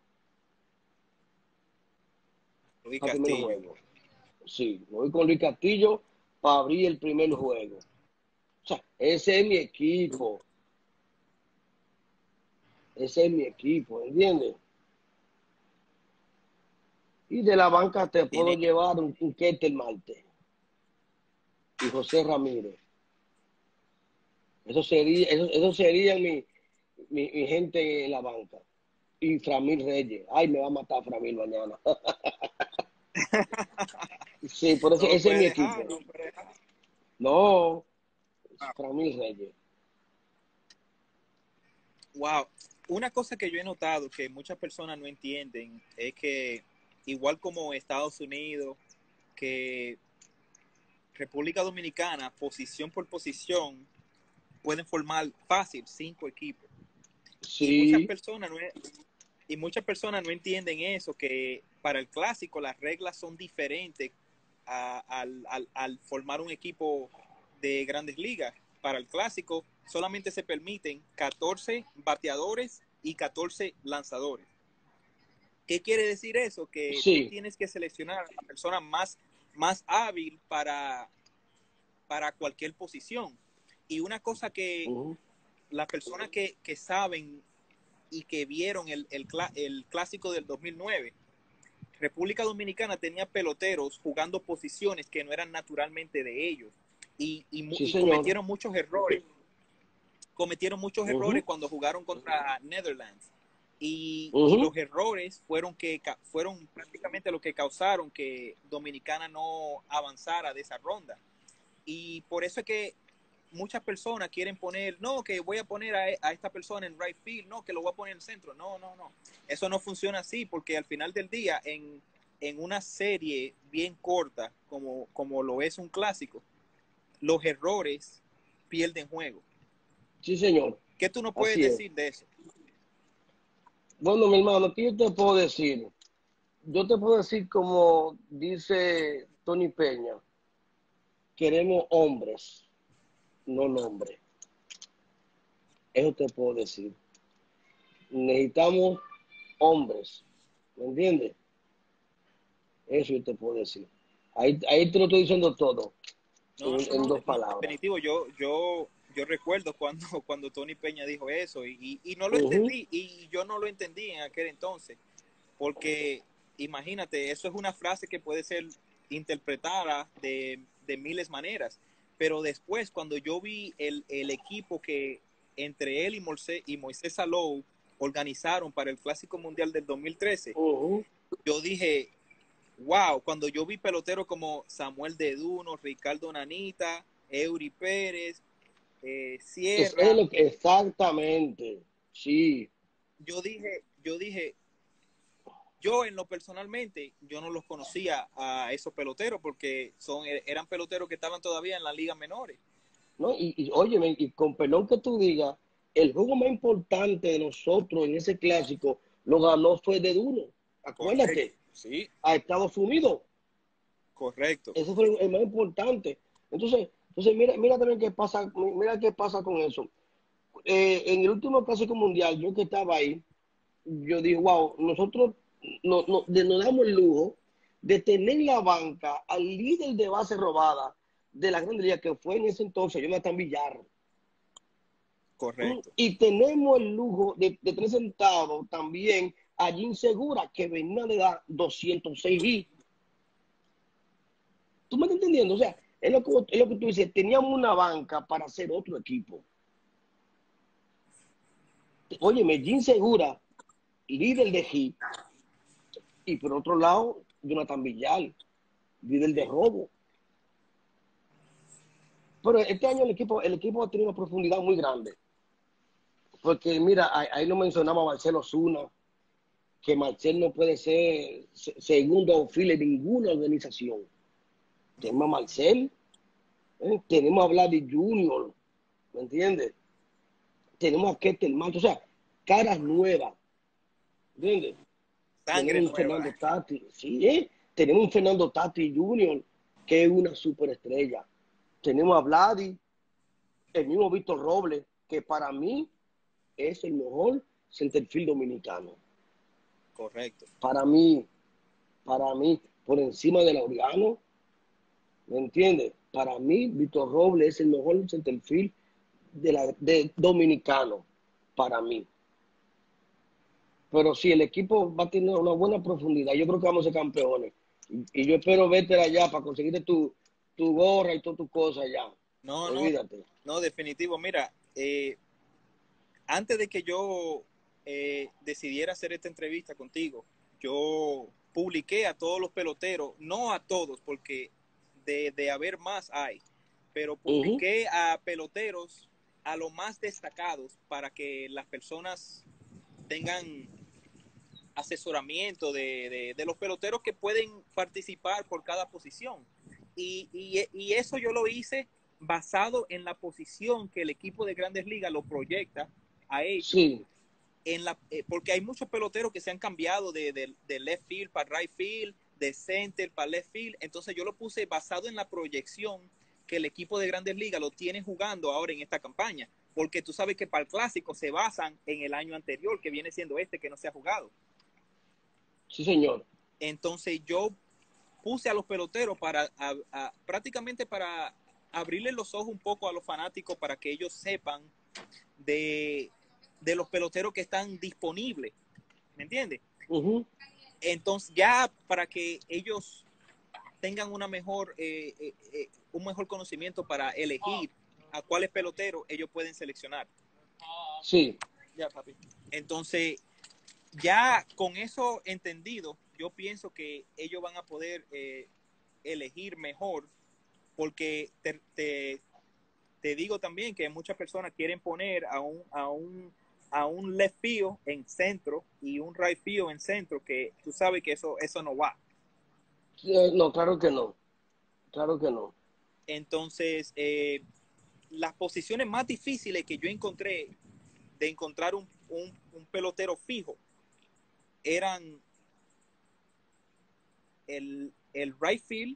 Luis Para el primer Castillo. juego. Sí, me voy con Luis Castillo para abrir el primer juego. O sea, ese es mi equipo. Ese es mi equipo, ¿entiendes? Y de la banca te puedo Tiene, llevar un Ketel Marte y José Ramírez. Eso sería mi gente en la banca. Y Framil Reyes. Ay, me va a matar Framil mañana. Sí, por eso no lo ese es puede mi dejar, equipo. no lo puede dejar. No, Ah, Framil Reyes. wow. Una cosa que yo he notado que muchas personas no entienden es que, igual como Estados Unidos, que República Dominicana, posición por posición, pueden formar fácil 5 equipos. Y muchas Sí. personas no, y muchas personas no entienden eso, que para el clásico las reglas son diferentes al formar un equipo de grandes ligas. Para el clásico solamente se permiten 14 bateadores y 14 lanzadores. ¿Qué quiere decir eso? Que tú Sí. tienes que seleccionar a la persona más hábil para cualquier posición. Y una cosa que Uh-huh. las personas que saben y que vieron el clásico del 2009, República Dominicana tenía peloteros jugando posiciones que no eran naturalmente de ellos Sí, y señor. cometieron muchos Uh-huh. errores cuando jugaron contra Netherlands. Y Uh-huh. los errores fueron prácticamente lo que causaron que Dominicana no avanzara de esa ronda. Y por eso es que muchas personas quieren poner, no, que voy a poner a esta persona en right field, no, que lo voy a poner en el centro. No, no, no. Eso no funciona así, porque al final del día, en una serie bien corta, como lo es un clásico, los errores pierden juego. Sí, señor. ¿Qué tú no puedes Así es. decir de eso? Bueno, mi hermano, ¿qué yo te puedo decir? Yo te puedo decir como dice Tony Peña, queremos hombres, no nombres. Eso te puedo decir. Necesitamos hombres, ¿me entiendes? Eso yo te puedo decir. Ahí te lo estoy diciendo todo, No, en no, dos no, palabras. definitivo. Yo recuerdo cuando Tony Peña dijo eso y no lo Uh-huh. entendí y yo no lo entendí en aquel entonces. Porque imagínate, eso es una frase que puede ser interpretada de miles maneras, pero después cuando yo vi el equipo que entre él y Moisés Salou organizaron para el Clásico Mundial del 2013, Uh-huh. yo dije, wow, cuando yo vi peloteros como Samuel Deduno, Ricardo Nanita, Eury Pérez, Es Sierra, lo que exactamente, sí. yo dije, yo en lo personalmente, yo no los conocía a esos peloteros porque eran peloteros que estaban todavía en las ligas menores. ¿No? Óyeme, y con perdón que tú digas, el juego más importante de nosotros en ese clásico lo ganó fue de Duro. Correcto, Acuérdate, sí, a Estados Unidos. correcto. Ese fue el más importante. Entonces mira también mira qué pasa con eso. En el último clásico mundial, yo que estaba ahí, yo digo, wow, nosotros nos damos el lujo de tener en la banca al líder de base robada de la Grande Liga, que fue en ese entonces Jonathan Villar. Correcto. Y tenemos el lujo de tener sentado también a Jim Segura, que venía de dar 206 hits. ¿Tú me estás entendiendo? O sea, es lo que tú dices, teníamos una banca para hacer otro equipo. Óyeme, Jim Segura, líder de hit, y por otro lado, Jonathan Villar, líder de robo. Pero este año el equipo ha tenido una profundidad muy grande. Porque mira, ahí lo mencionaba Marcelo Osuna, que Marcel no puede ser segundo outfielder de ninguna organización. Tenemos a Marcel, tenemos a Vladdy Junior, ¿me entiendes? Tenemos a Ketel Marte, o sea, caras nuevas, ¿entiendes? Sangre Tenemos un nueva. Fernando Tati, sí, tenemos un Fernando Tati Junior, que es una superestrella. Tenemos a Vladdy, el mismo Víctor Robles, que para mí es el mejor centerfield dominicano. Correcto. Para mí, por encima de Laureano, ¿me entiendes? Para mí, Víctor Robles es el mejor centerfield de dominicano, para mí. Pero sí, el equipo va a tener una buena profundidad. Yo creo que vamos a ser campeones. Y yo espero verte allá para conseguirte tu gorra y todas tus cosas allá. No, no, Olvídate. no, definitivo. Mira, antes de que yo decidiera hacer esta entrevista contigo, yo publiqué a todos los peloteros, no a todos, porque de haber más hay, pero publiqué a peloteros, a los más destacados, para que las personas tengan asesoramiento de los peloteros que pueden participar por cada posición. Y eso yo lo hice basado en la posición que el equipo de Grandes Ligas lo proyecta a ellos. Sí. Porque hay muchos peloteros que se han cambiado de left field para right field, de center para left field. Entonces yo lo puse basado en la proyección que el equipo de Grandes Ligas lo tiene jugando ahora en esta campaña. Porque tú sabes que para el clásico se basan en el año anterior, que viene siendo este que no se ha jugado. Sí, señor. Entonces yo puse a los peloteros prácticamente para abrirle los ojos un poco a los fanáticos para que ellos sepan de los peloteros que están disponibles, ¿me entiendes? Entonces ya para que ellos tengan una mejor un mejor conocimiento para elegir a cuáles peloteros ellos pueden seleccionar. Sí. Ya, papi. Entonces ya con eso entendido, yo pienso que ellos van a poder elegir mejor, porque te digo también que muchas personas quieren poner a un left field en centro y un right field en centro, que tú sabes que eso no va. No, claro que no. Claro que no. Entonces, las posiciones más difíciles que yo encontré de encontrar un pelotero fijo eran el right field,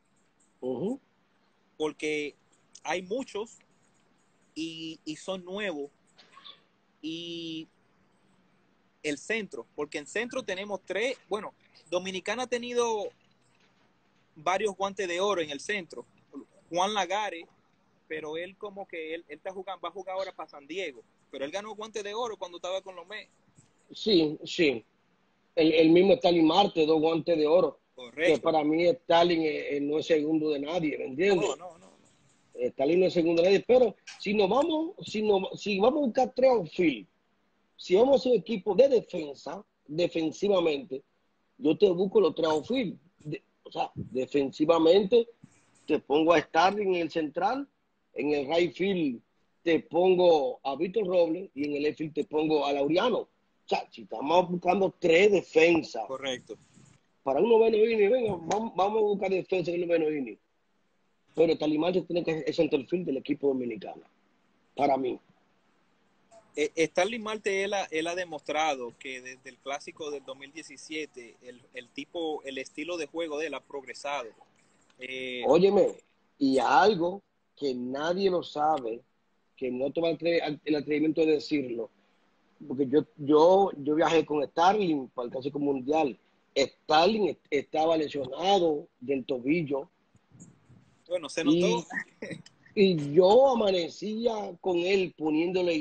porque hay muchos y son nuevos, y el centro, porque en centro tenemos tres. Bueno, Dominicana ha tenido varios guantes de oro en el centro. Juan Lagares, pero él como que él está jugando, va a jugar ahora para San Diego, pero él ganó guante de oro cuando estaba con los Mets. Sí, sí. El mismo Stalin Marte, 2 guantes de oro. Correcto. Que para mí Stalin no es segundo de nadie, ¿me entiendes? No. Stalin no es segundo de nadie, pero si vamos a buscar 3 outfield, si vamos a hacer equipo de defensa, defensivamente, yo te busco los 3 outfield. O sea, defensivamente te pongo a Starling en el central, en el right field te pongo a Víctor Robles y en el left field te pongo a Laureano. O sea, si estamos buscando 3 defensas. Correcto. Para un noveno inning, venga, vamos a buscar defensa en el noveno inning. Pero Talimán tiene que ser el centerfield del equipo dominicano. Para mí. Starling Marte, él ha demostrado que desde el clásico del 2017 el estilo de juego de él ha progresado. Óyeme, y algo que nadie lo sabe, que no toma el atrevimiento de decirlo, porque yo viajé con Starling para el Clásico Mundial. Starling estaba lesionado del tobillo. Bueno, se notó. Y yo amanecía con él poniéndole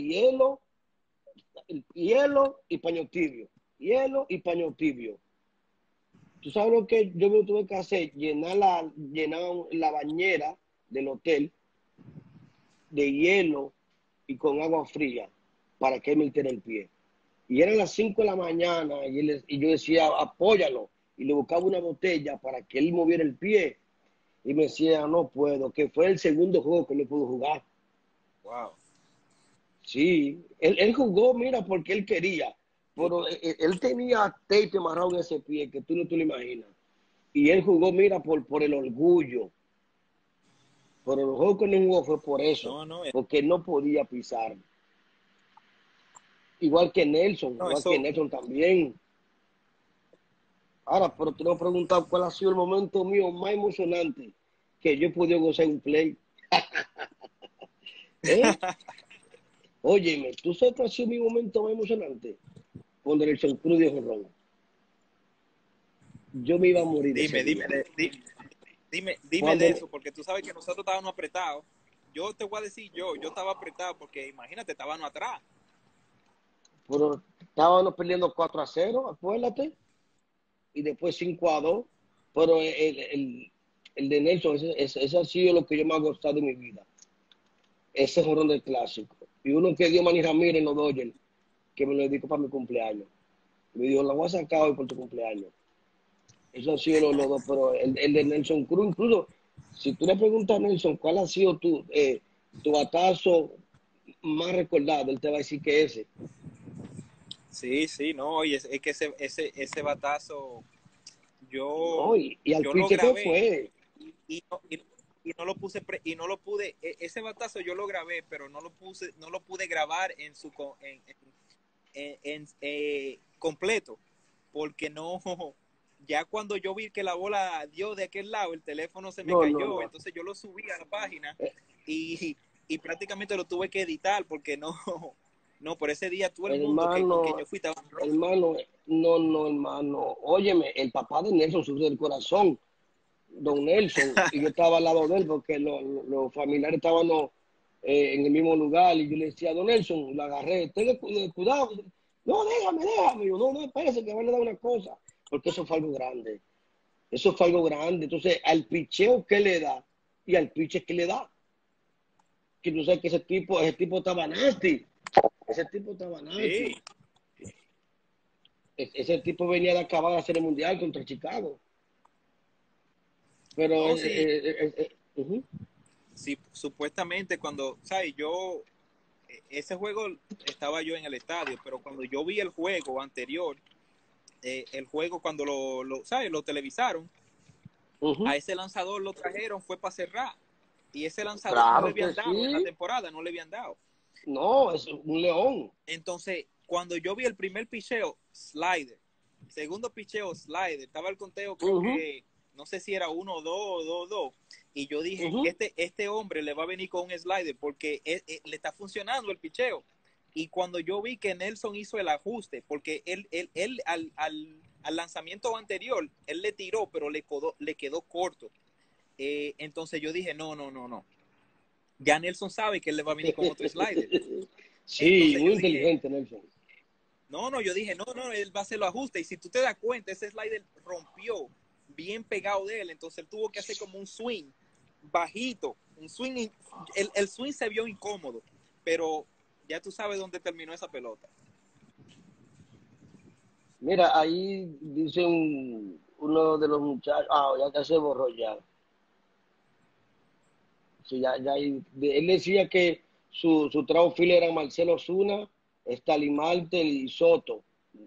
hielo y paño tibio. Hielo y paño tibio. ¿Tú sabes lo que yo me tuve que hacer? Llenar la bañera del hotel de hielo y con agua fría para que él metiera el pie. Y eran las 5 de la mañana y yo decía, apóyalo. Y le buscaba una botella para que él moviera el pie. Y me decía, no puedo, que fue el segundo juego que no pudo jugar. Wow. Sí, él jugó, mira, porque él quería. Pero él tenía tape amarrado en ese pie que tú no te lo imaginas. Y él jugó, mira, por el orgullo. Pero el juego que no jugó fue por eso, No, no, porque él no podía pisar. no, Igual que eso, Nelson también. Ahora, pero te voy a preguntar cuál ha sido el momento mío más emocionante que yo he podido gozar en play. ¿Eh? Óyeme, ¿tú sabes cuál ha sido mi momento más emocionante? Cuando Nelson Cruz dio jonrón. Yo me iba a morir ese dime, dime, día. dime de Cuando, eso, porque tú sabes que nosotros estábamos apretados. Yo te voy a decir, yo estaba apretado porque imagínate, estábamos atrás. pero estábamos perdiendo 4-0, acuérdate, y después 5-2. Pero el de Nelson, ese ha sido lo que yo más he gustado en mi vida. Ese jonrón del clásico. Y uno que dio Manny Ramírez en los Dodgers, que me lo dedicó para mi cumpleaños. Me dijo, la voy a sacar hoy por tu cumpleaños. Eso ha sido los dos, pero el de Nelson Cruz, incluso, si tú le preguntas a Nelson cuál ha sido tu batazo más recordado, él te va a decir que ese. Sí, sí, no, y es que ese batazo, No, yo, y al yo lo piche que grabé fue. y no lo puse y no lo pude, ese batazo yo lo grabé, pero no lo pude grabar en su completo, porque no, ya cuando yo vi que la bola dio de aquel lado, el teléfono se me No, no, cayó, no. entonces yo lo subí a la página Eh, y prácticamente lo tuve que editar porque no, no, por ese día todo el mundo que con quien hermano, yo fui estaba rojo. hermano, no, no, hermano. Óyeme, el papá de Nelson sufre del corazón, don Nelson, y yo estaba al lado de él porque los familiares estaban en el mismo lugar y yo le decía, don Nelson, lo agarré, tenga cuidado. No, déjame. Yo, no, espérese, que van a dar una cosa, porque eso fue algo grande. Eso fue algo grande. Entonces, al picheo que le da y al piche que le da, que tú sabes que ese tipo estaba nasty. Ese tipo estaba Sí, nasty. Ese tipo venía de acabar de hacer el mundial contra Chicago. Pero, no, sí, sí, supuestamente cuando, ¿sabes? Ese juego estaba yo en el estadio, pero cuando yo vi el juego anterior, el juego cuando ¿sabes? Lo televisaron, a ese lanzador lo trajeron, fue para cerrar. Y ese lanzador no le claro que habían dado en la sí. temporada, no le habían dado. No, es un león. Entonces, cuando yo vi el primer picheo, slider. Segundo picheo, slider. Estaba el conteo, creo Ujú, que, no sé si era 1-2, 2-2. Y yo dije, ujú. este hombre le va a venir con un slider porque le está funcionando el picheo. Y cuando yo vi que Nelson hizo el ajuste, porque él al lanzamiento anterior, él le tiró, pero le quedó corto. Entonces yo dije, no. Ya Nelson sabe que él le va a venir con otro slider. Sí, Entonces muy yo dije, inteligente, Nelson. yo dije, no, él va a hacer los ajustes. Y si tú te das cuenta, ese slider rompió bien pegado de él. Entonces él tuvo que hacer como un swing bajito. Un swing, el swing se vio incómodo, pero ya tú sabes dónde terminó esa pelota. Mira, ahí dice uno de los muchachos, ya se borró ya. Sí, él decía que su trago file era Marcelo Osuna, Marte y Soto.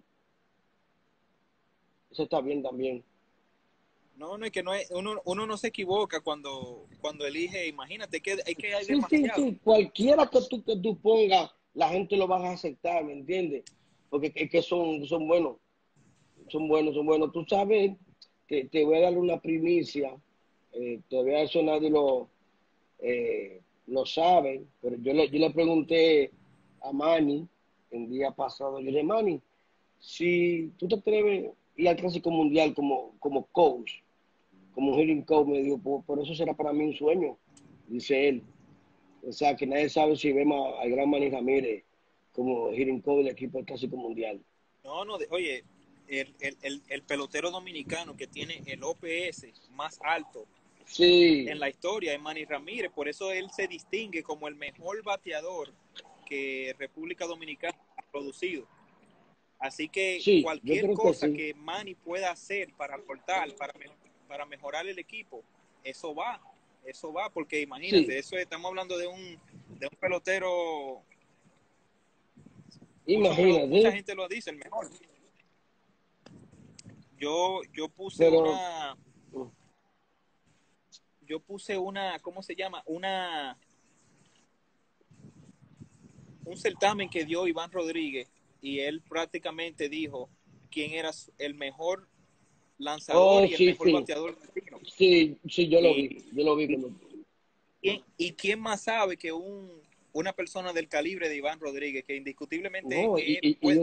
Eso está bien también. No, es que no es, uno no se equivoca cuando elige, imagínate que hay Sí, sí, demasiado. sí. Cualquiera que tú pongas, la gente lo va a aceptar, ¿me entiendes? Porque es que son buenos, son buenos, son buenos. Tú sabes, te voy a dar una primicia. Todavía eso nadie lo sabe, pero yo le pregunté a Manny el día pasado, yo le dije, Manny, si tú te atreves a ir al Clásico Mundial como coach, como un hitting coach, me dijo, por eso será para mí un sueño, dice él. O sea, que nadie sabe si vemos al gran Manny Ramírez como hitting coach del equipo del Clásico Mundial. No, no, oye, el pelotero dominicano que tiene el OPS más alto en Sí, la historia es Manny Ramírez, por eso él se distingue como el mejor bateador que República Dominicana ha producido. Así que sí, yo cualquier creo que cosa sí. que Manny pueda hacer para aportar, para mejorar el equipo, eso va, eso va, porque imagínate, Sí, estamos hablando de un pelotero, mucha imagínate, gente lo dice, el mejor. Yo puse pero una, ¿cómo se llama? Un certamen que dio Iván Rodríguez y él prácticamente dijo quién era el mejor lanzador oh, y el sí, mejor sí, bateador latino. sí, sí, Y, yo lo vi y, cuando... y quién más sabe que una persona del calibre de Iván Rodríguez, que indiscutiblemente No, y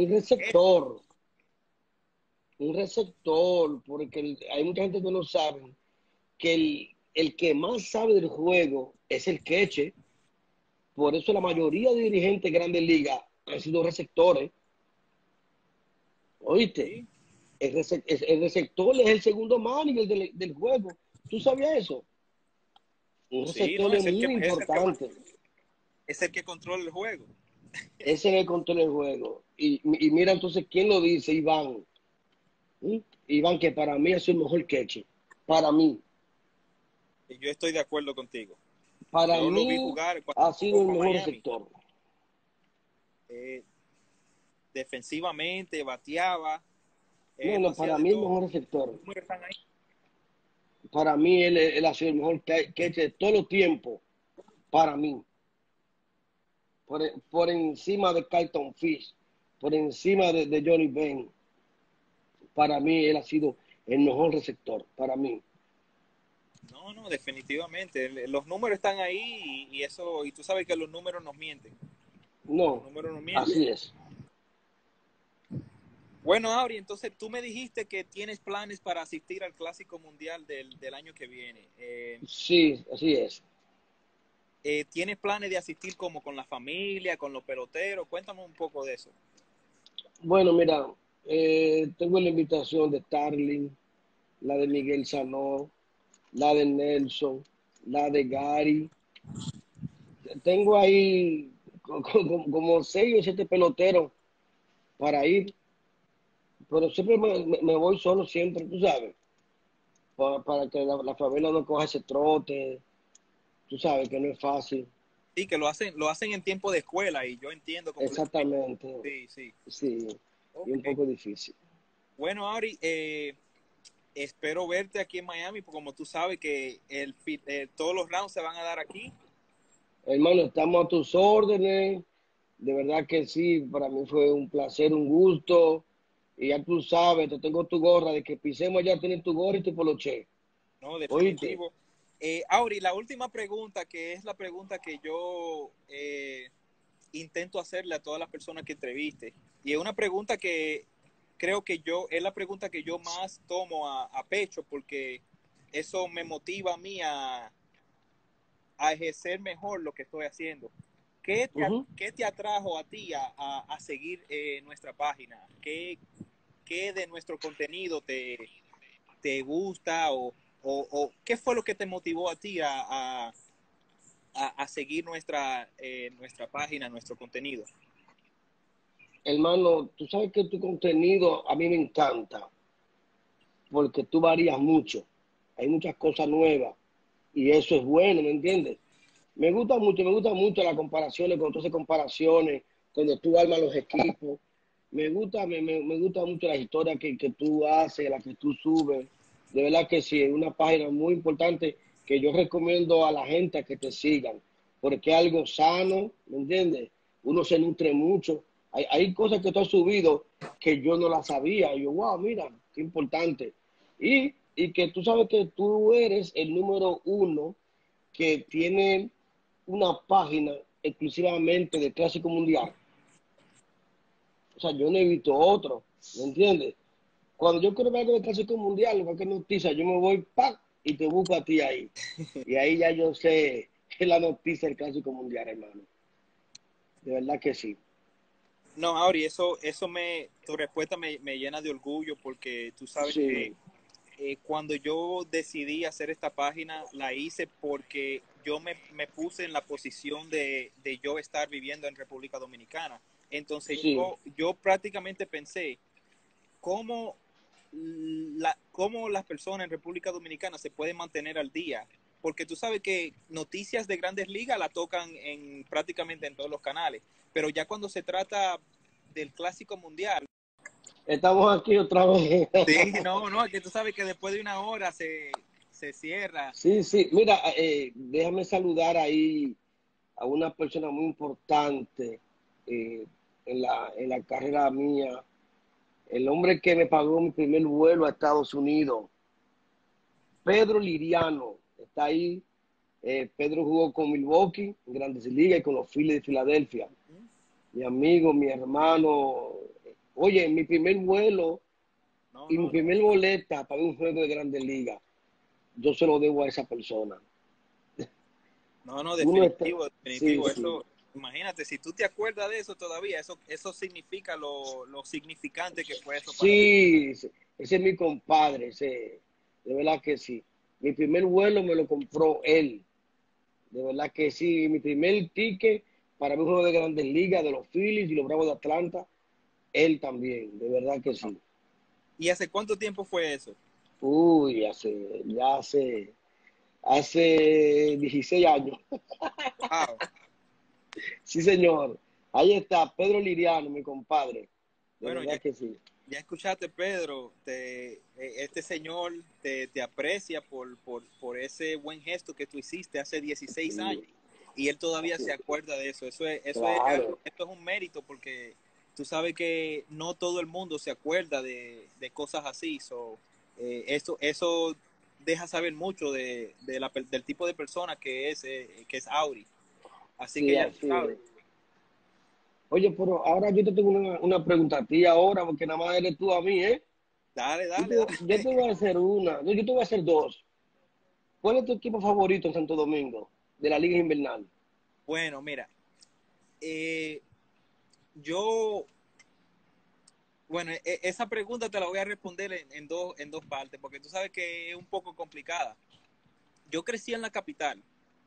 un receptor, porque hay mucha gente que no sabe que el que más sabe del juego es el queche. Por eso la wow, mayoría de dirigentes de grandes ligas han sido receptores. ¿Oíste? sí, El receptor es el segundo manager del juego. ¿Tú sabías eso? Un sí, receptor no, es muy importante. es el que controla el juego. Ese es el control del juego. Y mira entonces quién lo dice, Iván. ¿Mm? Iván, que para mí es el mejor catcher. Para mí. Y yo estoy de acuerdo contigo. Para Yo lo vi mí jugar cuando ha sido jugó el con mejor Miami. receptor. Eh, Defensivamente, bateaba, No, lo no, hacía para de mí el todo. mejor Los receptor. números están ahí. Para mí él ha sido el mejor catcher de todos los tiempos. Para mí. Por encima de Carlton Fish. Por encima de Johnny Benn. Para mí él ha sido el mejor receptor. Para mí. No, no, definitivamente. Los números están ahí y eso, y tú sabes que los números nos mienten. Los No, números nos mienten. así es. Bueno, Auri, entonces tú me dijiste que tienes planes para asistir al Clásico Mundial del año que viene. Sí, así es. ¿Tienes planes de asistir como con la familia, con los peloteros? Cuéntame un poco de eso. Bueno, mira, tengo la invitación de Starling, la de Miguel Sanó, la de Nelson, la de Gary. Tengo ahí como 6 o 7 peloteros para ir, pero siempre me voy solo, siempre, tú sabes, para que la familia no coja ese trote, tú sabes que no es fácil. Sí, que lo hacen en tiempo de escuela y yo entiendo completamente. Exactamente, Sí, sí. sí, y un Ok. poco difícil. Bueno, Auri, espero verte aquí en Miami, porque como tú sabes que todos los rounds se van a dar aquí. Hermano, estamos a tus órdenes. De verdad que sí, para mí fue un placer, un gusto. Y ya tú sabes, te tengo tu gorra, de que pisemos ya tienes tu gorra y tu poloche. No, ¿Oíste? definitivo. Auri, la última pregunta, que es la pregunta que yo intento hacerle a todas las personas que entreviste. Y es una pregunta que creo que es la pregunta que yo más tomo a pecho, porque eso me motiva a mí a ejercer mejor lo que estoy haciendo. Ujú. ¿Qué te atrajo a ti a seguir nuestra página? ¿Qué de nuestro contenido te gusta o qué fue lo que te motivó a ti a seguir nuestra página, nuestro contenido? Hermano, tú sabes que tu contenido a mí me encanta, porque tú varías mucho. Hay muchas cosas nuevas y eso es bueno, ¿me entiendes? Me gusta mucho las comparaciones, cuando tú haces comparaciones, cuando tú armas los equipos. Me gusta mucho las historias que tú haces, las que tú subes. De verdad que sí, es una página muy importante que yo recomiendo a la gente a que te sigan, porque es algo sano, ¿me entiendes? Uno se nutre mucho. Hay cosas que tú has subido que yo no las sabía. Y yo, wow, mira, qué importante. Y que tú sabes que tú eres el número uno que tiene una página exclusivamente de Clásico Mundial. O sea, yo no he visto otro, ¿me entiendes? Cuando yo quiero ver algo de Clásico Mundial, cualquier noticia, yo me voy, ¡pac! Y te busco a ti ahí. Y ahí ya yo sé, la noticia del Clásico Mundial, hermano. De verdad que sí. No, Auri, tu respuesta me llena de orgullo porque tú sabes que Sí, cuando yo decidí hacer esta página, la hice porque yo me puse en la posición de yo estar viviendo en República Dominicana. Entonces sí. yo prácticamente pensé, ¿cómo, cómo las personas en República Dominicana se pueden mantener al día? Porque tú sabes que noticias de grandes ligas la tocan prácticamente en todos los canales, pero ya cuando se trata del Clásico Mundial, Estamos aquí otra vez. sí, no, es que tú sabes que después de una hora se cierra. Sí, sí. Mira, déjame saludar ahí a una persona muy importante eh, en la carrera mía. El hombre que me pagó mi primer vuelo a Estados Unidos, Pedro Liriano, está ahí. Pedro jugó con Milwaukee en Grandes Ligas y con los Phillies de Filadelfia. Mi amigo, mi hermano. Oye, mi primer vuelo No, y mi no, primer boleta para un juego de Grandes Ligas, yo se lo debo a esa persona. no, Uno está, definitivo, sí, definitivo. sí, Eso, imagínate, si tú te acuerdas de eso todavía, eso significa lo significante que fue eso para ti. sí, ese es mi compadre, ese, de verdad que sí. Mi primer vuelo me lo compró él, de verdad que sí. Mi primer ticket para mi juego de Grandes Ligas, de los Phillies y los Bravos de Atlanta, él también, de verdad que sí. ¿Y hace cuánto tiempo fue eso? Uy, hace 16 años. Wow. Sí, señor. Ahí está, Pedro Liriano, mi compadre. De Bueno, verdad que sí. ya escuchaste, Pedro, este señor te aprecia por ese buen gesto que tú hiciste hace 16 Sí, años y él todavía se sí, acuerda de eso. Eso es claro. algo, esto es un mérito porque tú sabes que no todo el mundo se acuerda de cosas así. Eso deja saber mucho del tipo de persona que es Auri. Así que Sí, ya tú así sabes. es. Oye, pero ahora yo te tengo una pregunta a ti ahora, porque nada más eres tú a mí, ¿eh? Dale, Yo dale, te, yo te dale. voy a hacer una, no, yo te voy a hacer dos. ¿Cuál es tu equipo favorito en Santo Domingo de la Liga Invernal? Bueno, mira, eh, yo bueno, esa pregunta te la voy a responder en dos partes, porque tú sabes que es un poco complicada. Yo crecí en la capital.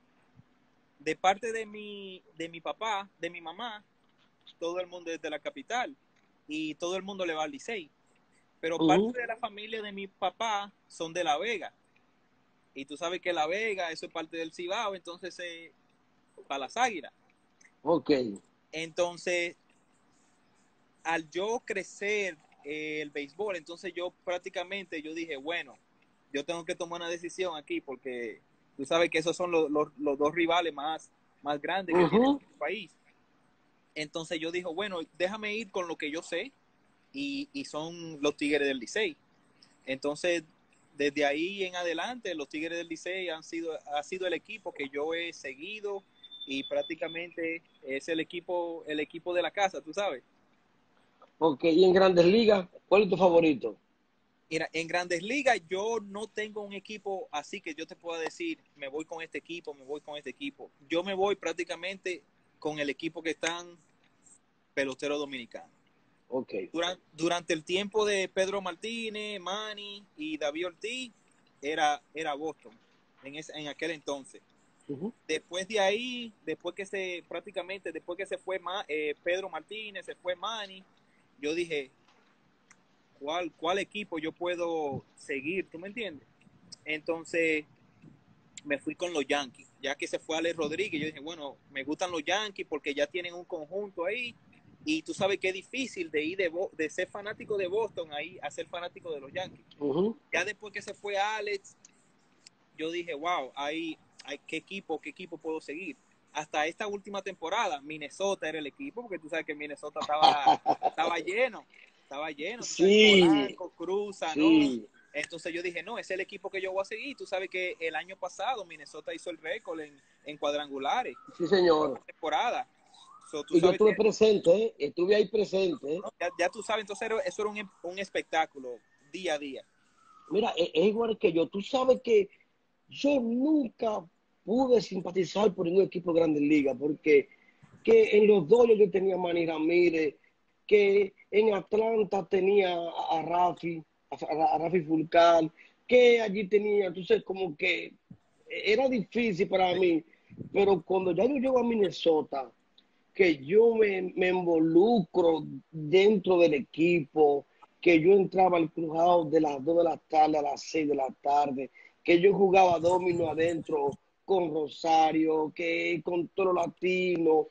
De parte de mi papá, de mi mamá, todo el mundo es de la capital y todo el mundo le va al Licey. Pero parte Ujú. de la familia de mi papá son de La Vega. Y tú sabes que La Vega, eso es parte del Cibao, entonces para las Águilas. Ok. Entonces, al yo crecer el béisbol, entonces yo prácticamente yo dije, bueno, yo tengo que tomar una decisión aquí porque tú sabes que esos son los dos rivales más grandes que tiene Ujú. el país. Entonces yo dije, bueno, déjame ir con lo que yo sé y son los Tigres del Licey. Entonces, desde ahí en adelante, los Tigres del Licey ha sido el equipo que yo he seguido y prácticamente es el equipo de la casa, tú sabes. Ok, y en Grandes Ligas, ¿cuál es tu favorito? Mira, en Grandes Ligas yo no tengo un equipo así que yo te pueda decir, me voy con este equipo, me voy con este equipo. Yo me voy prácticamente con el equipo que están peloteros dominicanos. Ok. Durante el tiempo de Pedro Martínez, Manny y David Ortiz, era Boston en aquel entonces. Ujú. Después de ahí, después que se fue Pedro Martínez, se fue Manny, yo dije, ¿cuál equipo yo puedo seguir? ¿Tú me entiendes? Entonces me fui con los Yankees, ya que se fue Alex Rodríguez. Yo dije, bueno, me gustan los Yankees porque ya tienen un conjunto ahí. Y tú sabes que es difícil de ir de ser fanático de Boston ahí a ser fanático de los Yankees. Ujú. Ya después que se fue Alex, yo dije, wow, qué equipo puedo seguir. Hasta esta última temporada, Minnesota era el equipo, porque tú sabes que Minnesota estaba lleno, tú sabes, Sí, Polanco, Cruz, Sanó. sí, Entonces yo dije, no, es el equipo que yo voy a seguir. Tú sabes que el año pasado Minnesota hizo el récord en cuadrangulares, sí, toda la señor. temporada. Tú Y yo sabes estuve que, presente, ¿eh? Estuve ahí presente, ¿eh? ¿no? Ya tú sabes, entonces eso era un espectáculo día a día. Mira, es igual que yo. Tú sabes que yo nunca pude simpatizar por ningún equipo de Grandes Ligas, porque que en los Dodgers yo tenía a Manny Ramírez, que en Atlanta tenía a Rafi Fulcal, que allí tenía, entonces como que era difícil para mí, pero cuando ya yo llego a Minnesota, que yo me involucro dentro del equipo, que yo entraba al clubhouse de las 2 de la tarde a las 6 de la tarde, que yo jugaba domino adentro con Rosario, que con Toro Latino,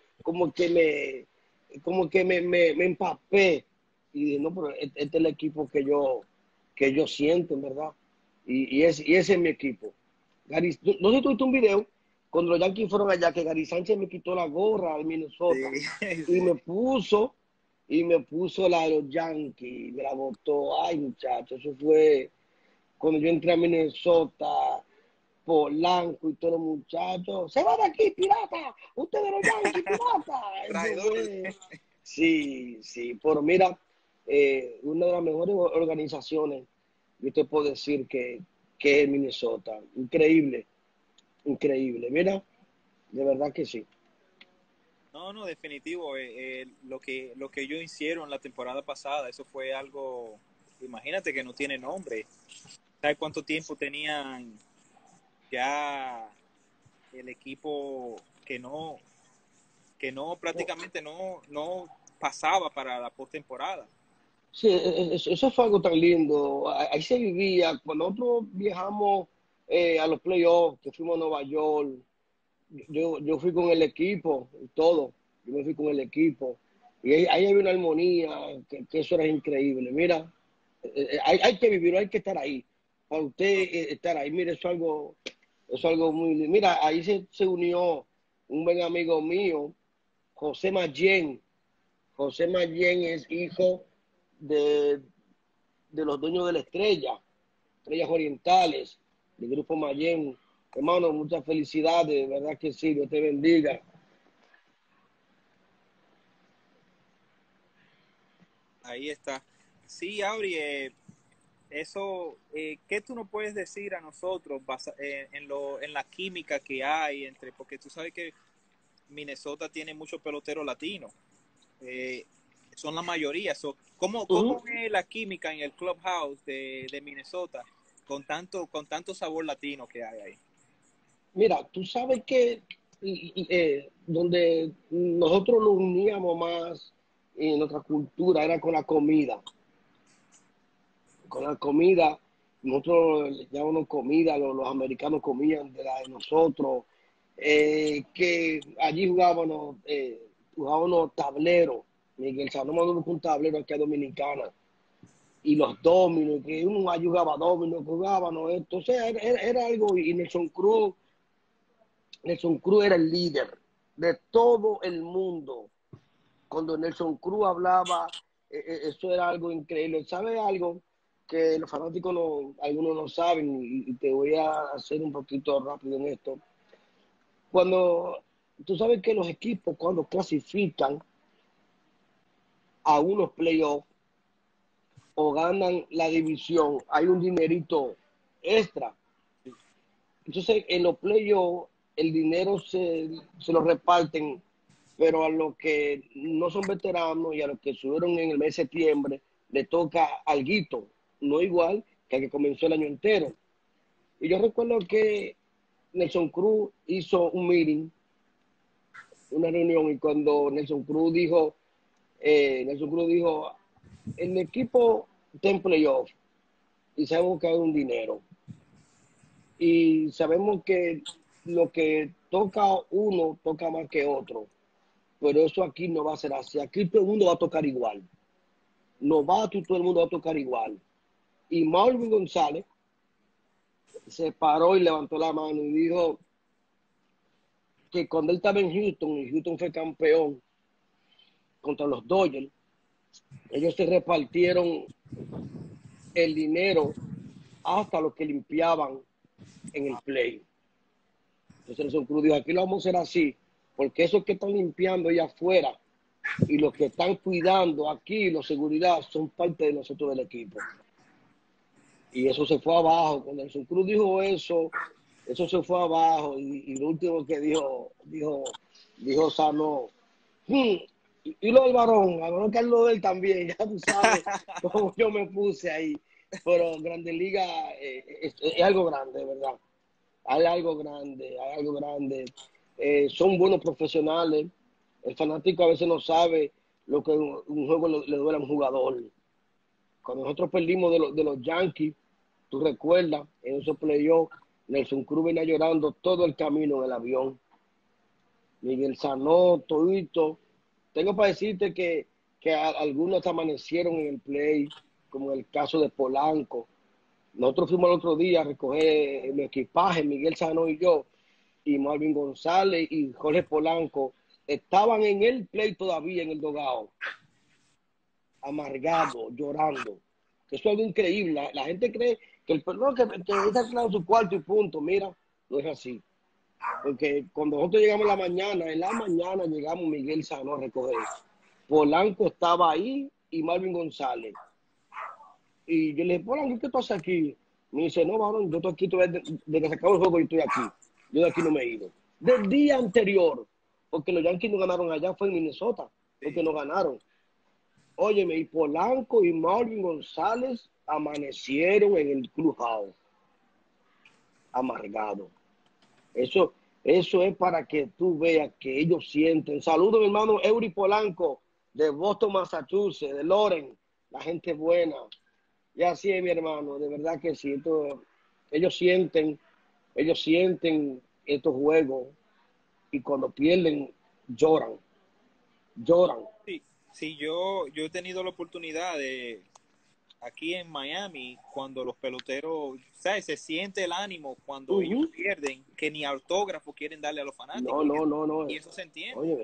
como que me empapé. Y dije, no, pero este es el equipo que yo siento, en verdad. Y ese es mi equipo. Gary, no sé si tuviste un video cuando los Yankees fueron allá, que Gary Sánchez me quitó la gorra al Minnesota Sí, y sí. me puso la de los Yankees, me la botó. Ay, muchachos, eso fue cuando yo entré a Minnesota, Polanco y todos los muchachos. Se va de aquí, pirata. Usted de los Yankees, pirata. Eso Traidor. fue. Sí, sí. Pero mira, una de las mejores organizaciones, yo te puedo decir que es Minnesota. Increíble, increíble. Mira, de verdad que sí. No, no, definitivo. Lo que ellos hicieron la temporada pasada, eso fue algo, imagínate que no tiene nombre. ¿Sabes cuánto tiempo tenían ya el equipo que no prácticamente no pasaba para la postemporada? Sí, eso fue algo tan lindo. Ahí se vivía. Cuando nosotros viajamos a los playoffs, que fuimos a Nueva York, yo fui con el equipo y todo. Yo me fui con el equipo. Y ahí había una armonía, que eso era increíble. Mira, hay que vivirlo, hay que estar ahí. Para usted estar ahí, mire, eso es algo muy lindo. Mira, ahí se unió un buen amigo mío, José Mayen. José Mayen es hijo de, de los dueños de la Estrellas Orientales, del Grupo Mayen. Hermano, muchas felicidades, de verdad que sí, Dios te bendiga. Ahí está. Sí, Auri, eso, ¿qué tú nos puedes decir a nosotros en la química que hay entre, porque tú sabes que Minnesota tiene muchos peloteros latinos, eh, son la mayoría. ¿Cómo Ujú. es la química en el clubhouse de Minnesota con tanto sabor latino que hay ahí? Mira, tú sabes que donde nosotros nos uníamos más en nuestra cultura era con la comida. Con la comida, nosotros le llamamos comida, los americanos comían de la de nosotros, que allí jugábamos tableros. Miguel Salomón con un tablero aquí a Dominicana y los dominos, que uno jugaba dominos, jugábamos esto, o sea, era algo, y Nelson Cruz era el líder de todo el mundo. Cuando Nelson Cruz hablaba, eso era algo increíble. ¿Sabe algo que los fanáticos algunos no saben? Y te voy a hacer un poquito rápido en esto. Cuando tú sabes que los equipos, cuando clasifican a unos playoffs o ganan la división, hay un dinerito extra. Entonces, en los playoffs, el dinero se lo reparten, pero a los que no son veteranos y a los que subieron en el mes de septiembre, le toca alguito, no igual que al que comenzó el año entero. Y yo recuerdo que Nelson Cruz hizo un meeting, una reunión, y cuando Nelson Cruz dijo, el equipo está en playoff y sabemos que hay un dinero. Y sabemos que lo que toca uno toca más que otro, pero eso aquí no va a ser así. Aquí todo el mundo va a tocar igual. Todo el mundo va a tocar igual. Y Marvin González se paró y levantó la mano y dijo que cuando él estaba en Houston, y Houston fue campeón contra los Dodgers, ellos se repartieron el dinero hasta los que limpiaban en el play. Entonces Nelson Cruz dijo, aquí lo vamos a hacer así, porque esos que están limpiando allá afuera y los que están cuidando aquí, los seguridad, son parte de nosotros del equipo. Y eso se fue abajo. Cuando Nelson Cruz dijo eso, eso se fue abajo y lo último que dijo Sano, y lo del varón Carlos del también, ya tú sabes cómo yo me puse ahí, pero Grandes Ligas es algo grande, ¿verdad? Hay algo grande, hay algo grande. Son buenos profesionales. El fanático a veces no sabe lo que un juego le duele a un jugador. Cuando nosotros perdimos de los Yankees, tú recuerdas, en esos playoffs, Nelson Cruz venía llorando todo el camino en el avión. Miguel Sanó, todito. Tengo para decirte que algunos amanecieron en el play, como en el caso de Polanco. Nosotros fuimos el otro día a recoger el equipaje, Miguel Sanó y yo, y Marvin González y Jorge Polanco estaban en el play todavía en el dogado, amargado, llorando. Eso es algo increíble. La gente cree que el perdón que está en su cuarto y punto. Mira, no es así. Porque cuando nosotros llegamos en la mañana llegamos Miguel Sanó a recoger. Polanco estaba ahí y Marvin González. Y yo le dije, Polanco, ¿qué tú haces aquí? Me dice, no, varón, yo estoy aquí desde que se acabó el juego y estoy aquí. Yo de aquí no me he ido. Del día anterior, porque los Yankees no ganaron allá, fue en Minnesota, porque Sí. no ganaron. Óyeme, y Polanco y Marvin González amanecieron en el clubhouse, amargado. Eso, eso es para que tú veas que ellos sienten. Saludos, mi hermano Eury Polanco, de Boston, Massachusetts, de Loren, la gente buena. Y así es, mi hermano, de verdad que sí. Ellos sienten estos juegos y cuando pierden, lloran, lloran. Sí, sí, yo he tenido la oportunidad de aquí en Miami, cuando los peloteros, ¿sabes? Se siente el ánimo cuando ellos pierden, que ni autógrafo quieren darle a los No, fanáticos, no, no, y no. eso se entiende. Oye,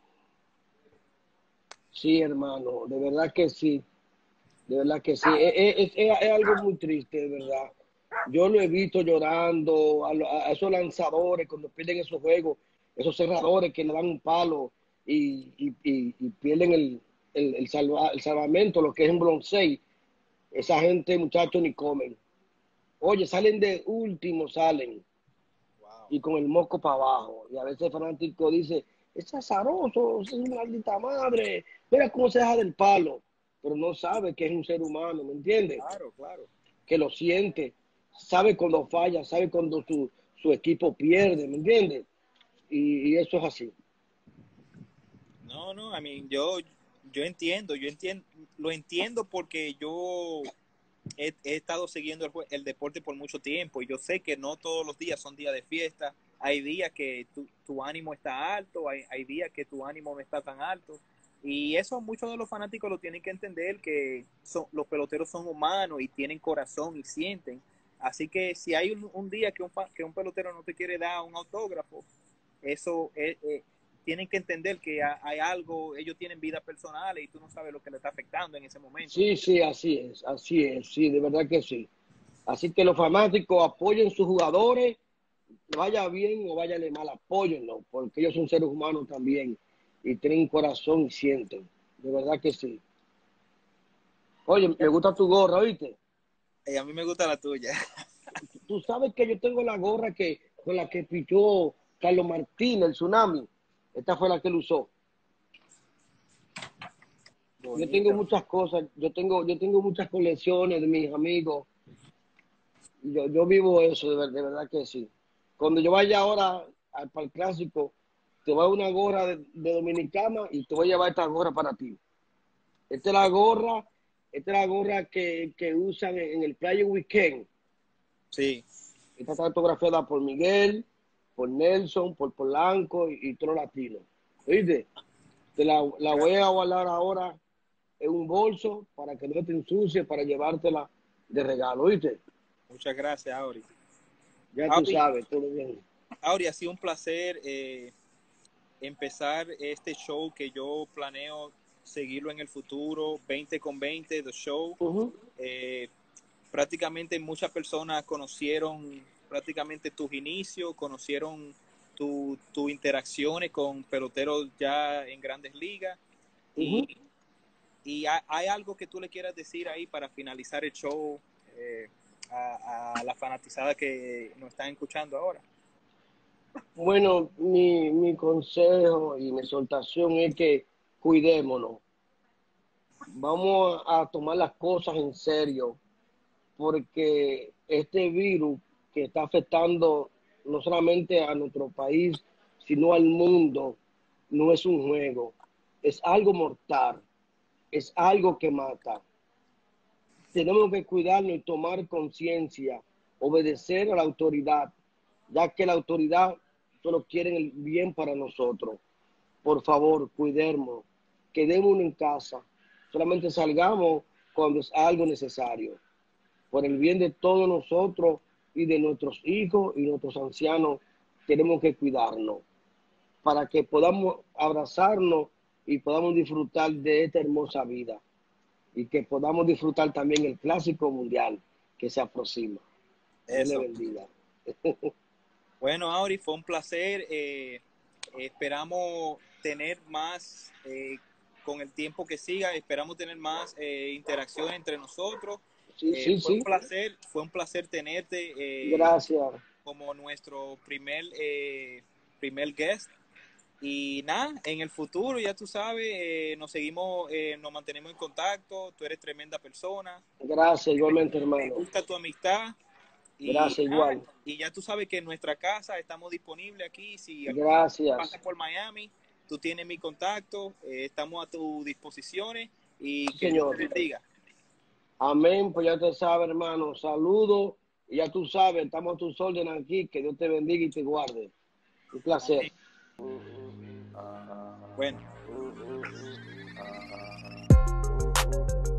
sí, hermano, de verdad que sí, de verdad que sí. Es algo muy triste, de verdad. Yo lo he visto llorando a esos lanzadores cuando pierden esos juegos, esos cerradores que le dan un palo y pierden el salvamento, lo que es un bronce. Esa gente, muchachos, ni comen. Oye, salen de último, salen. Wow. Y con el moco para abajo. Y a veces el fanático dice, es azaroso, es una maldita madre, mira cómo se deja del palo. Pero no sabe que es un ser humano, ¿me entiendes? Claro, claro. Que lo siente, sabe cuando falla, sabe cuando su equipo pierde, ¿me entiendes? Y eso es así. No, no, I mean, yo entiendo, lo entiendo porque yo he estado siguiendo el deporte por mucho tiempo y yo sé que no todos los días son días de fiesta. Hay días que tu ánimo está alto, hay días que tu ánimo no está tan alto. Y eso muchos de los fanáticos lo tienen que entender, que los peloteros son humanos y tienen corazón y sienten. Así que si hay un día que un pelotero no te quiere dar un autógrafo, eso tienen que entender que hay algo, ellos tienen vidas personales y tú no sabes lo que le está afectando en ese momento. Sí, sí, así es, sí, de verdad que sí. Así que los fanáticos apoyen sus jugadores, vaya bien o váyale mal, apóyenlo, porque ellos son seres humanos también y tienen un corazón y sienten. De verdad que sí. Oye, me gusta tu gorra, ¿oíste? A mí me gusta la tuya. Tú sabes que yo tengo la gorra con la que pichó Carlos Martínez, el Tsunami. Esta fue la que él usó. Yo tengo Bonito. muchas cosas, yo tengo muchas colecciones de mis amigos. Yo vivo eso, de verdad que sí. Cuando yo vaya ahora para el clásico, te voy a dar una gorra de Dominicana y te voy a llevar esta gorra para ti. Esta es la gorra, esta es la gorra que usan en el Playa Weekend. Sí, Esta está autografiada por Miguel, por Nelson, por Polanco y todos los latinos. ¿Oíste? La voy a guardar ahora en un bolso para que no te ensucie, para llevártela de regalo. ¿Oíste? muchas gracias, Auri. Ya tú Auri, sabes, todo bien. Auri, ha sido un placer empezar este show que yo planeo seguirlo en el futuro, 20 con 20, The Show. Ujú, Eh, Prácticamente muchas personas conocieron prácticamente tus inicios, conocieron tus interacciones con peloteros ya en grandes ligas ujú. y hay algo que tú le quieras decir ahí para finalizar el show. a la fanaticada que nos están escuchando ahora? Bueno, mi consejo y mi exhortación es que cuidémonos. Vamos a tomar las cosas en serio, porque este virus que está afectando no solamente a nuestro país, sino al mundo, no es un juego, es algo mortal, es algo que mata. Tenemos que cuidarnos y tomar conciencia, obedecer a la autoridad, ya que la autoridad solo quiere el bien para nosotros. Por favor, cuidemos, quedémonos en casa, solamente salgamos cuando es algo necesario, por el bien de todos nosotros y de nuestros hijos y nuestros ancianos. Tenemos que cuidarnos para que podamos abrazarnos y podamos disfrutar de esta hermosa vida y que podamos disfrutar también el clásico mundial que se aproxima. Dios le Eso. bendiga. Bueno, Auri, fue un placer. Esperamos tener más, con el tiempo que siga, esperamos tener más interacción entre nosotros. Sí, sí, sí. Fue un placer tenerte Gracias. como nuestro primer guest. Y nada, en el futuro, ya tú sabes, nos mantenemos en contacto. Tú eres tremenda persona. Gracias, igualmente, Me hermano. gusta tu amistad. Gracias, igual. Y ya tú sabes que en nuestra casa estamos disponibles aquí. Si Gracias. pasas por Miami, tú tienes mi contacto. Estamos a tus disposiciones. Y Sí, que Dios señor. te bendiga. Amén, pues ya te sabes, hermano. Saludos. Y ya tú sabes, estamos a tus órdenes aquí. Que Dios te bendiga y te guarde. Un placer. Amén. Bueno.